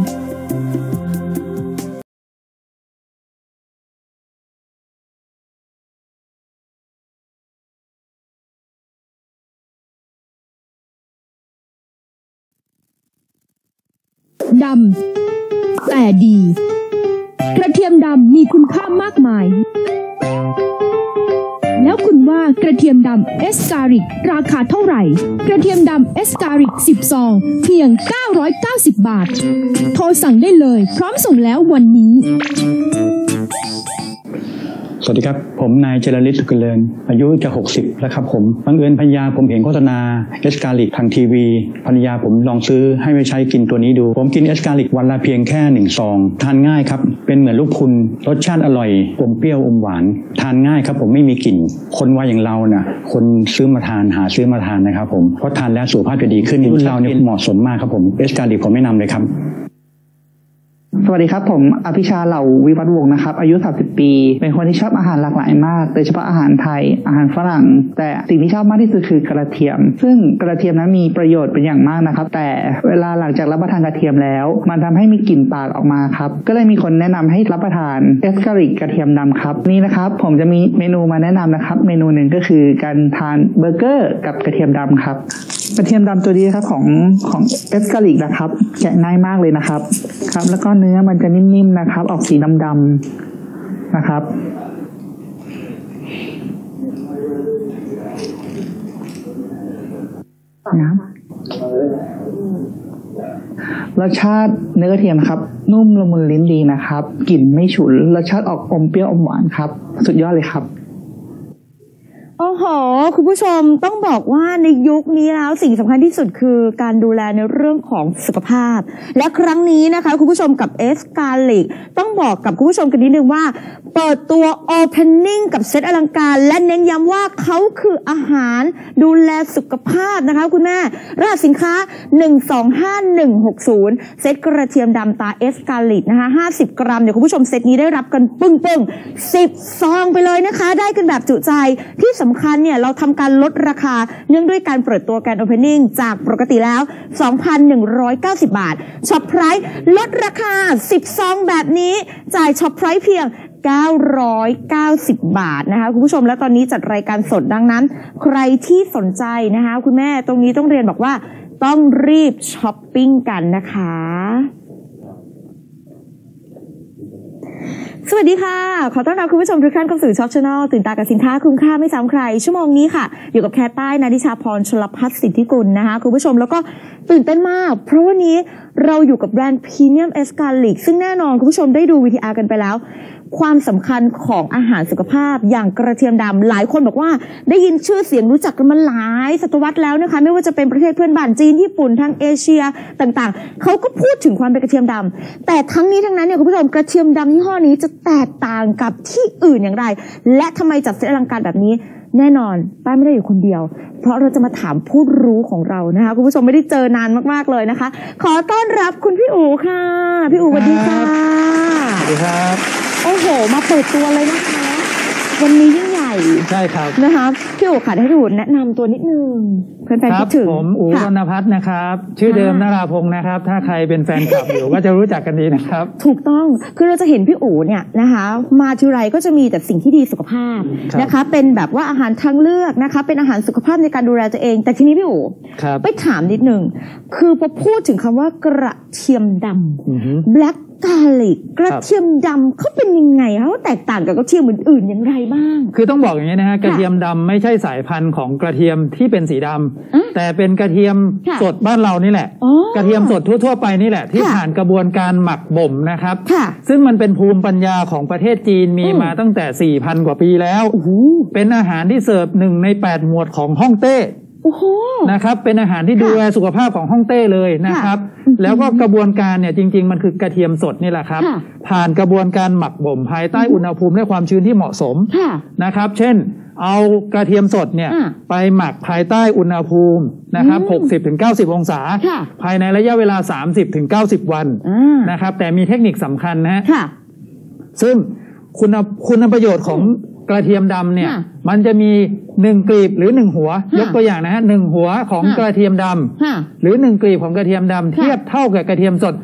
ดำแต่ดีกระเทียมดำมีคุณค่ามากมายแล้วคุณว่ากระเทียมดำเอสการิกราคาเท่าไหร่กระเทียมดำเอสการิก10 ซองเพียง990 บาทโทรสั่งได้เลยพร้อมส่งแล้ววันนี้สวัสดีครับผมนายเจริญฤทธิ์สุขเจริญอายุจะ60แล้วครับผมบังเอิญภรรยาผมเห็นโฆษณาเอสกาลิกทางทีวีภรรยาผมลองซื้อให้ไปใช้กินตัวนี้ดูผมกินเอสกาลิกวันละเพียงแค่1 ซองทานง่ายครับเป็นเหมือนลูกพรุนรสชาติอร่อยอมเปรี้ยวอมหวานทานง่ายครับผมไม่มีกลิ่นคนวัยอย่างเราน่ะคนซื้อมาทานหาซื้อมาทานนะครับผมเพราะทานแล้วสุขภาพจะดีขึ้นรุ่นเราเนี่ยเหมาะสมมากครับผมเอสกาลิกผมแนะนำเลยครับสวัสดีครับผมอภิชาเหล่าวิวัฒน์วงศ์นะครับอายุ30 ปีเป็นคนที่ชอบอาหารหลากหลายมากโดยเฉพาะอาหารไทยอาหารฝรั่งแต่สิ่งที่ชอบมากที่สุดคือกระเทียมซึ่งกระเทียมนั้นมีประโยชน์เป็นอย่างมากนะครับแต่เวลาหลังจากรับประทานกระเทียมแล้วมันทำให้มีกลิ่นปากออกมาครับก็เลยมีคนแนะนำให้รับประทานเอสการิกกระเทียมดำครับนี่นะครับผมจะมีเมนูมาแนะนำนะครับเมนูหนึ่งก็คือการทานเบอร์เกอร์กับกระเทียมดำครับกระเทียมดำตัวนี้ครับของเอสการิกนะครับแกะง่ายมากเลยนะครับครับแล้วก็เนื้อมันจะนิ่มๆนะครับออกสีดำๆนะครับรสชาติเนื้อกระเทียมครับนุ่มละมุนลิ้นดีนะครับกลิ่นไม่ฉุนรสชาติออกอมเปรี้ยวอมหวานครับสุดยอดเลยครับโอ้โหคุณผู้ชมต้องบอกว่าในยุคนี้แล้วสิ่งสำคัญที่สุดคือการดูแลในเรื่องของสุขภาพและครั้งนี้นะคะคุณผู้ชมกับเอสกาลิกต้องบอกกับคุณผู้ชมกันนิดนึงว่าเปิดตัว Opening กับเซตอลังการและเน้นย้ำว่าเขาคืออาหารดูแลสุขภาพนะคะคุณแม่รหัสสินค้า125160เซตกระเทียมดำตาเอสกาลิกนะคะ50 กรัมเดี๋ยวคุณผู้ชมเซตนี้ได้รับกันปึ้ง10 ซองไปเลยนะคะได้กันแบบจุใจที่สำคัญเนี่ยเราทำการลดราคาเนื่องด้วยการเปิดตัวแกรนด์โอเพนนิ่งจากปกติแล้ว 2,190 บาทช็อปไพรส์ลดราคา10 ซองแบบนี้จ่ายช็อปไพรส์เพียง990 บาทนะคะคุณผู้ชมและตอนนี้จัดรายการสดดังนั้นใครที่สนใจนะคะคุณแม่ตรงนี้ต้องเรียนบอกว่าต้องรีบช้อปปิ้งกันนะคะสวัสดีค่ะขอต้อนรับคุณผู้ชมทุกท่านเข้าสู่ช็อปชาแนลตื่นตากับสินค้าคุ้มค่าไม่ซ้ำใครชั่วโมงนี้ค่ะอยู่กับแคทใต้นาดิชาพรชลพัฒน์สิทธิกุลนะคะคุณผู้ชมแล้วก็ตื่นเต้นมากเพราะวันนี้เราอยู่กับแบรนด์พรีเมียมเอสกาลิกซึ่งแน่นอนคุณผู้ชมได้ดู VTR กันไปแล้วความสำคัญของอาหารสุขภาพอย่างกระเทียมดำหลายคนบอกว่าได้ยินชื่อเสียงรู้จักกันมาหลายศตวรรษแล้วนะคะไม่ว่าจะเป็นประเทศเพื่อนบ้านจีนญี่ปุ่นทางเอเชียต่างๆเขาก็พูดถึงความเป็นกระเทียมดำแต่ทั้งนี้ทั้งนั้นเนี่ยคุณผู้ชมกระเทียมดำยี่ห้อนี้จะแตกต่างกับที่อื่นอย่างไรและทำไมจัดเซตอลังการแบบนี้แน่นอนป้าไม่ได้อยู่คนเดียวเพราะเราจะมาถามผู้รู้ของเรานะคะคุณผู้ชมไม่ได้เจอนานมากๆเลยนะคะขอต้อนรับคุณพี่อู๋ค่ะพี่อู๋สวัสดีค่ะสวัสดีครับโอ้โหมาเปิดตัวเลยนะคะวันนี้ยิ่งใหญ่ใช่ครับนะคะพี่อู๋ค่ะให้พี่อู๋แนะนำตัวนิดนึงแฟนๆคิดถึงผมอู๋รณพัฒน์นะครับชื่อเดิมนราพงศ์นะครับถ้าใครเป็นแฟนคลับอยู่ก็จะรู้จักกันดีนะครับถูกต้องคือเราจะเห็นพี่อู๋เนี่ยนะคะมาทีไรก็จะมีแต่สิ่งที่ดีสุขภาพนะคะเป็นแบบว่าอาหารทางเลือกนะคะเป็นอาหารสุขภาพในการดูแลตัวเองแต่ทีนี้พี่อู๋ไปถามนิดนึงคือพอพูดถึงคำว่ากระเทียมดำ black garlic กระเทียมดำเขาเป็นยังไงคะว่าแตกต่างกับกระเทียมอื่นๆอย่างไรบ้างคือต้องบอกอย่างนี้นะฮะกระเทียมดำไม่ใช่สายพันธุ์ของกระเทียมที่เป็นสีดำแต่เป็นกระเทียมสดบ้านเรานี่แหละกระเทียมสดทั่วๆไปนี่แหละที่ผ่านกระบวนการหมักบ่มนะครับซึ่งมันเป็นภูมิปัญญาของประเทศจีนมีมาตั้งแต่ 4,000 กว่าปีแล้วเป็นอาหารที่เสิร์ฟ1ใน8หมวดของฮ่องเต้นะครับเป็นอาหารที่ดูแลสุขภาพของฮ่องเต้เลยนะครับแล้วก็กระบวนการเนี่ยจริงๆมันคือกระเทียมสดนี่แหละครับผ่านกระบวนการหมักบ่มภายใต้อุณหภูมิและความชื้นที่เหมาะสมนะครับเช่นเอากระเทียมสดเนี่ยไปหมักภายใต้อุณหภูมินะครับ 60-90 องศาภายในระยะเวลา 30-90 วันนะครับแต่มีเทคนิคสำคัญนะซึ่งคุณประโยชน์ของกระเทียมดำเนี่ยมันจะมี1กลีบหรือ1หัวยกตัวอย่างนะฮะ1หัวของกระเทียมดำหรือ1กลีบของกระเทียมดำเทียบเท่ากับกระเทียมสด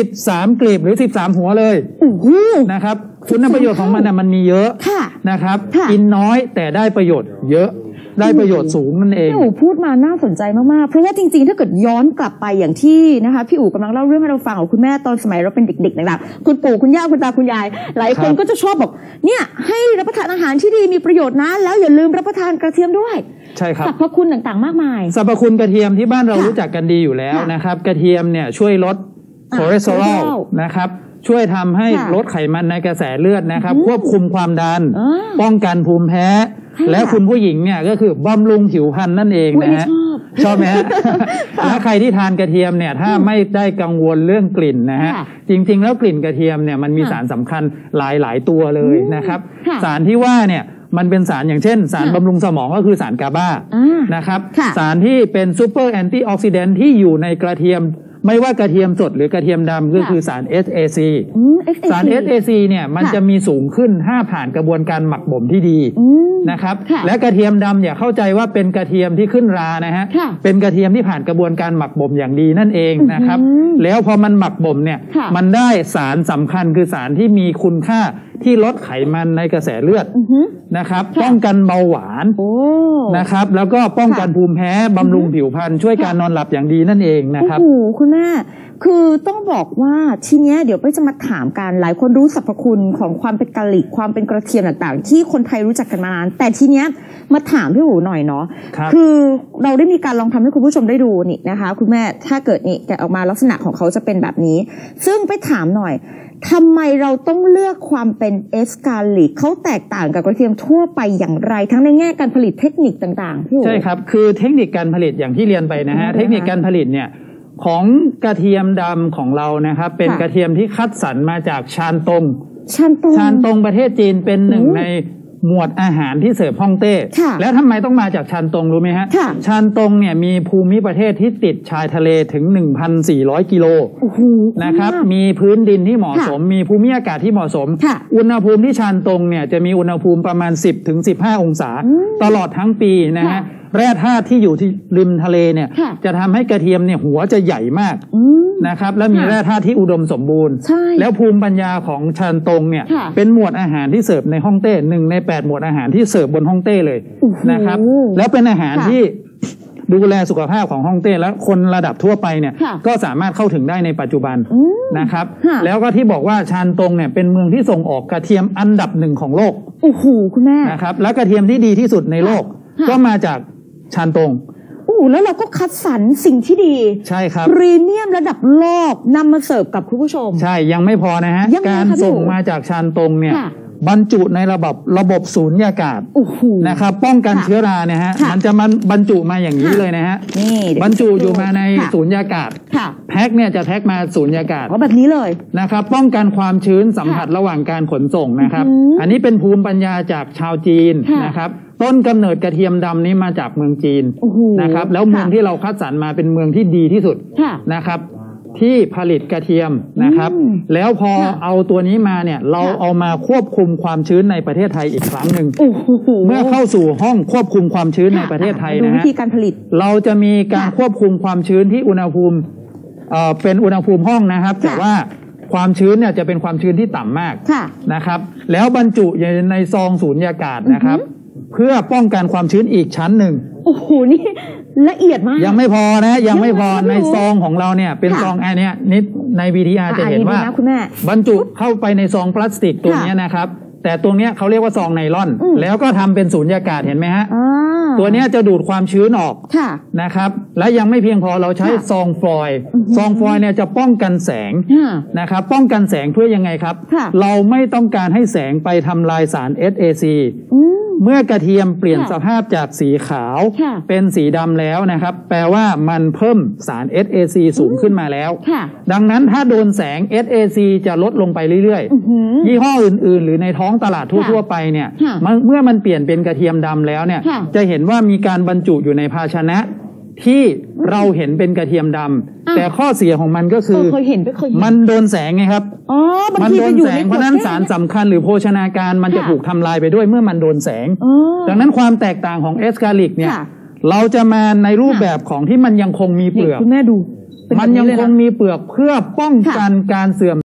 13กลีบหรือ13หัวเลยนะครับคุณประโยชน์ของมันมีเยอะนะครับกินน้อยแต่ได้ประโยชน์เยอะได้ประโยชน์สูงนั่นเองพี่อู๋พูดมาน่าสนใจมากๆเพราะว่าจริงๆถ้าเกิดย้อนกลับไปอย่างที่นะคะพี่อู๋กำลังเล่าเรื่องให้เราฟังของคุณแม่ตอนสมัยเราเป็นเด็กๆต่างๆคุณปู่คุณย่าคุณตาคุณยายหลายคนก็จะชอบบอกเนี่ยให้รับประทานอาหารที่ดีมีประโยชน์นะแล้วอย่าลืมรับประทานกระเทียมด้วยใช่ครับสรรพคุณต่างๆมากมายสรรพคุณกระเทียมที่บ้านเรารู้จักกันดีอยู่แล้วนะครับกระเทียมเนี่ยช่วยลดคอเลสเตอรอลนะครับช่วยทำให้ลดไขมันในกระแสเลือดนะครับควบคุมความดันป้องกันภูมิแพ้และคุณผู้หญิงเนี่ยก็คือบำรุงผิวพรรณนั่นเองนะฮะชอบไหมฮะและใครที่ทานกระเทียมเนี่ยถ้าไม่ได้กังวลเรื่องกลิ่นนะฮะจริงๆแล้วกลิ่นกระเทียมเนี่ยมันมีสารสำคัญหลายตัวเลยนะครับสารที่ว่าเนี่ยมันเป็นสารอย่างเช่นสารบำรุงสมองก็คือสารกาบานะครับสารที่เป็นซูเปอร์แอนตี้ออกซิแดนท์ที่อยู่ในกระเทียมไม่ว่ากระเทียมสดหรือกระเทียมดำก็คือสาร SAC สาร SAC เนี่ยมันจะมีสูงขึ้นถ้าผ่านกระบวนการหมักบ่มที่ดีนะครับและกระเทียมดำอย่าเข้าใจว่าเป็นกระเทียมที่ขึ้นรานะฮะเป็นกระเทียมที่ผ่านกระบวนการหมักบ่มอย่างดีนั่นเองนะครับแล้วพอมันหมักบ่มเนี่ยมันได้สารสำคัญคือสารที่มีคุณค่าที่ลดไขมันในกระแสเลือดนะครับป้องกันเบาหวานนะครับแล้วก็ป้องกันภูมิแพ้บำรุงผิวพรรณช่วยการนอนหลับอย่างดีนั่นเองนะครับโอ้โหคุณแม่คือต้องบอกว่าทีเนี้ยเดี๋ยวไปจะมาถามกันหลายคนรู้สรรพคุณของความเป็นกะหรี่ความเป็นกระเทียมต่างๆที่คนไทยรู้จักกันมานานแต่ทีเนี้ยมาถามพี่อู๋หน่อยเนาะคือเราได้มีการลองทำให้คุณผู้ชมได้ดูนี่นะคะคุณแม่ถ้าเกิดนี่แกะออกมาลักษณะของเขาจะเป็นแบบนี้ซึ่งไปถามหน่อยทำไมเราต้องเลือกความเป็นเอสกาลิกเขาแตกต่างกับกระเทียมทั่วไปอย่างไรทั้งในแง่การผลิตเทคนิคต่างๆใช่ครับคือเทคนิคการผลิตอย่างที่เรียนไปนะฮะเทคนิคการผลิตเนี่ยของกระเทียมดำของเรานะครับเป็นกระเทียมที่คัดสรรมาจากชานตงประเทศจีนเป็นหนึ่งในหมวดอาหารที่เสิร์ฟฮ่องเต้แล้วทำไมต้องมาจากชานตงรู้ไหมฮะชานตงเนี่ยมีภูมิประเทศที่ติดชายทะเลถึง 1,400 กิโลนะครับมีพื้นดินที่เหมาะสมมีภูมิอากาศที่เหมาะสมอุณหภูมิที่ชานตงเนี่ยจะมีอุณหภูมิประมาณ 10-15 องศาตลอดทั้งปีนะฮะแร่ธาตุที่อยู่ที่ริมทะเลเนี่ยจะทำให้กระเทียมเนี่ยหัวจะใหญ่มากนะครับและมีแร่ธาตุที่อุดมสมบูรณ์แล้วภูมิปัญญาของชานตงเนี่ยเป็นหมวดอาหารที่เสิร์ฟในฮ่องเต้1ใน8หมวดอาหารที่เสิร์ฟบนฮ่องเต้เลยนะครับแล้วเป็นอาหารที่ดูแลสุขภาพของฮ่องเต้และคนระดับทั่วไปเนี่ยก็สามารถเข้าถึงได้ในปัจจุบันนะครับแล้วก็ที่บอกว่าชานตงเนี่ยเป็นเมืองที่ส่งออกกระเทียมอันดับ1ของโลกโอ้โหคุณแม่นะครับและกระเทียมที่ดีที่สุดในโลกก็มาจากชานตงแล้วเราก็คัดสรรสิ่งที่ดีใช่ครับพรีเมียมระดับโลกนำมาเสิร์ฟกับคุณผู้ชมใช่ยังไม่พอนะฮะการส่งมาจากชานตรงเนี่ยบรรจุในระบบสูญญากาศนะครับป้องกันเชื้อราเนี่ยฮะมันจะมันบรรจุมาอย่างนี้เลยนะฮะบรรจุอยู่มาในสูญญากาศแพ็คเนี่ยจะแพ็คมาสูญญากาศแบบนี้เลยนะครับป้องกันความชื้นสัมผัสระหว่างการขนส่งนะครับอันนี้เป็นภูมิปัญญาจากชาวจีนนะครับต้นกำเนิดกระเทียมดำนี้มาจากเมืองจีนนะครับแล้วเมืองที่เราคัดสรรมาเป็นเมืองที่ดีที่สุดนะครับที่ผลิตกระเทียมนะครับแล้วพอเอาตัวนี้มาเนี่ยเราเอามาควบคุมความชื้นในประเทศไทยอีกครั้งหนึ่งเมื่อเข้าสู่ห้องควบคุมความชื้นในประเทศไทยนะฮะวิธีการผลิตเราจะมีการควบคุมความชื้นที่อุณหภูมิเป็นอุณหภูมิห้องนะครับแต่ว่าความชื้นเนี่ยจะเป็นความชื้นที่ต่ำมากนะครับแล้วบรรจุอยู่ในซองสูญญากาศนะครับเพื่อป้องกันความชื้นอีกชั้นหนึ่งนี่ละเอียดมากยังไม่พอนะยังไม่พอในซองของเราเนี่ยเป็นซองไอเนี้ยนิดใน VTR จะเห็นว่าบรรจุเข้าไปในซองพลาสติกตัวนี้นะครับแต่ตรงเนี้ยเขาเรียกว่าซองไนลอนแล้วก็ทำเป็นสูญญากาศเห็นไหมฮะตัวเนี้ยจะดูดความชื้นออกนะครับและยังไม่เพียงพอเราใช้ซองฟอยล์เนี่ยจะป้องกันแสงนะครับป้องกันแสงเพื่อยังไงครับเราไม่ต้องการให้แสงไปทำลายสาร SACเมื่อกระเทียมเปลี่ยนสภาพจากสีขาวเป็นสีดำแล้วนะครับแปลว่ามันเพิ่มสาร SAC สูงขึ้นมาแล้วดังนั้นถ้าโดนแสง SAC จะลดลงไปเรื่อยๆยี่ห้ออื่นๆหรือในท้องตลาดทั่วๆไปเนี่ยเมื่อมันเปลี่ยนเป็นกระเทียมดำแล้วเนี่ยจะเห็นว่ามีการบรรจุอยู่ในภาชนะที่เราเห็นเป็นกระเทียมดำแต่ข้อเสียของมันก็คือมันโดนแสงไงครับมันโดนแสงเพราะนั้นสารสำคัญหรือโภชนาการมันจะถูกทำลายไปด้วยเมื่อมันโดนแสงดังนั้นความแตกต่างของเอสกาลิกเนี่ยเราจะมาในรูปแบบของที่มันยังคงมีเปลือกคุณแม่ดูมันยังคงมีเปลือกเพื่อป้องกันการเสื่อม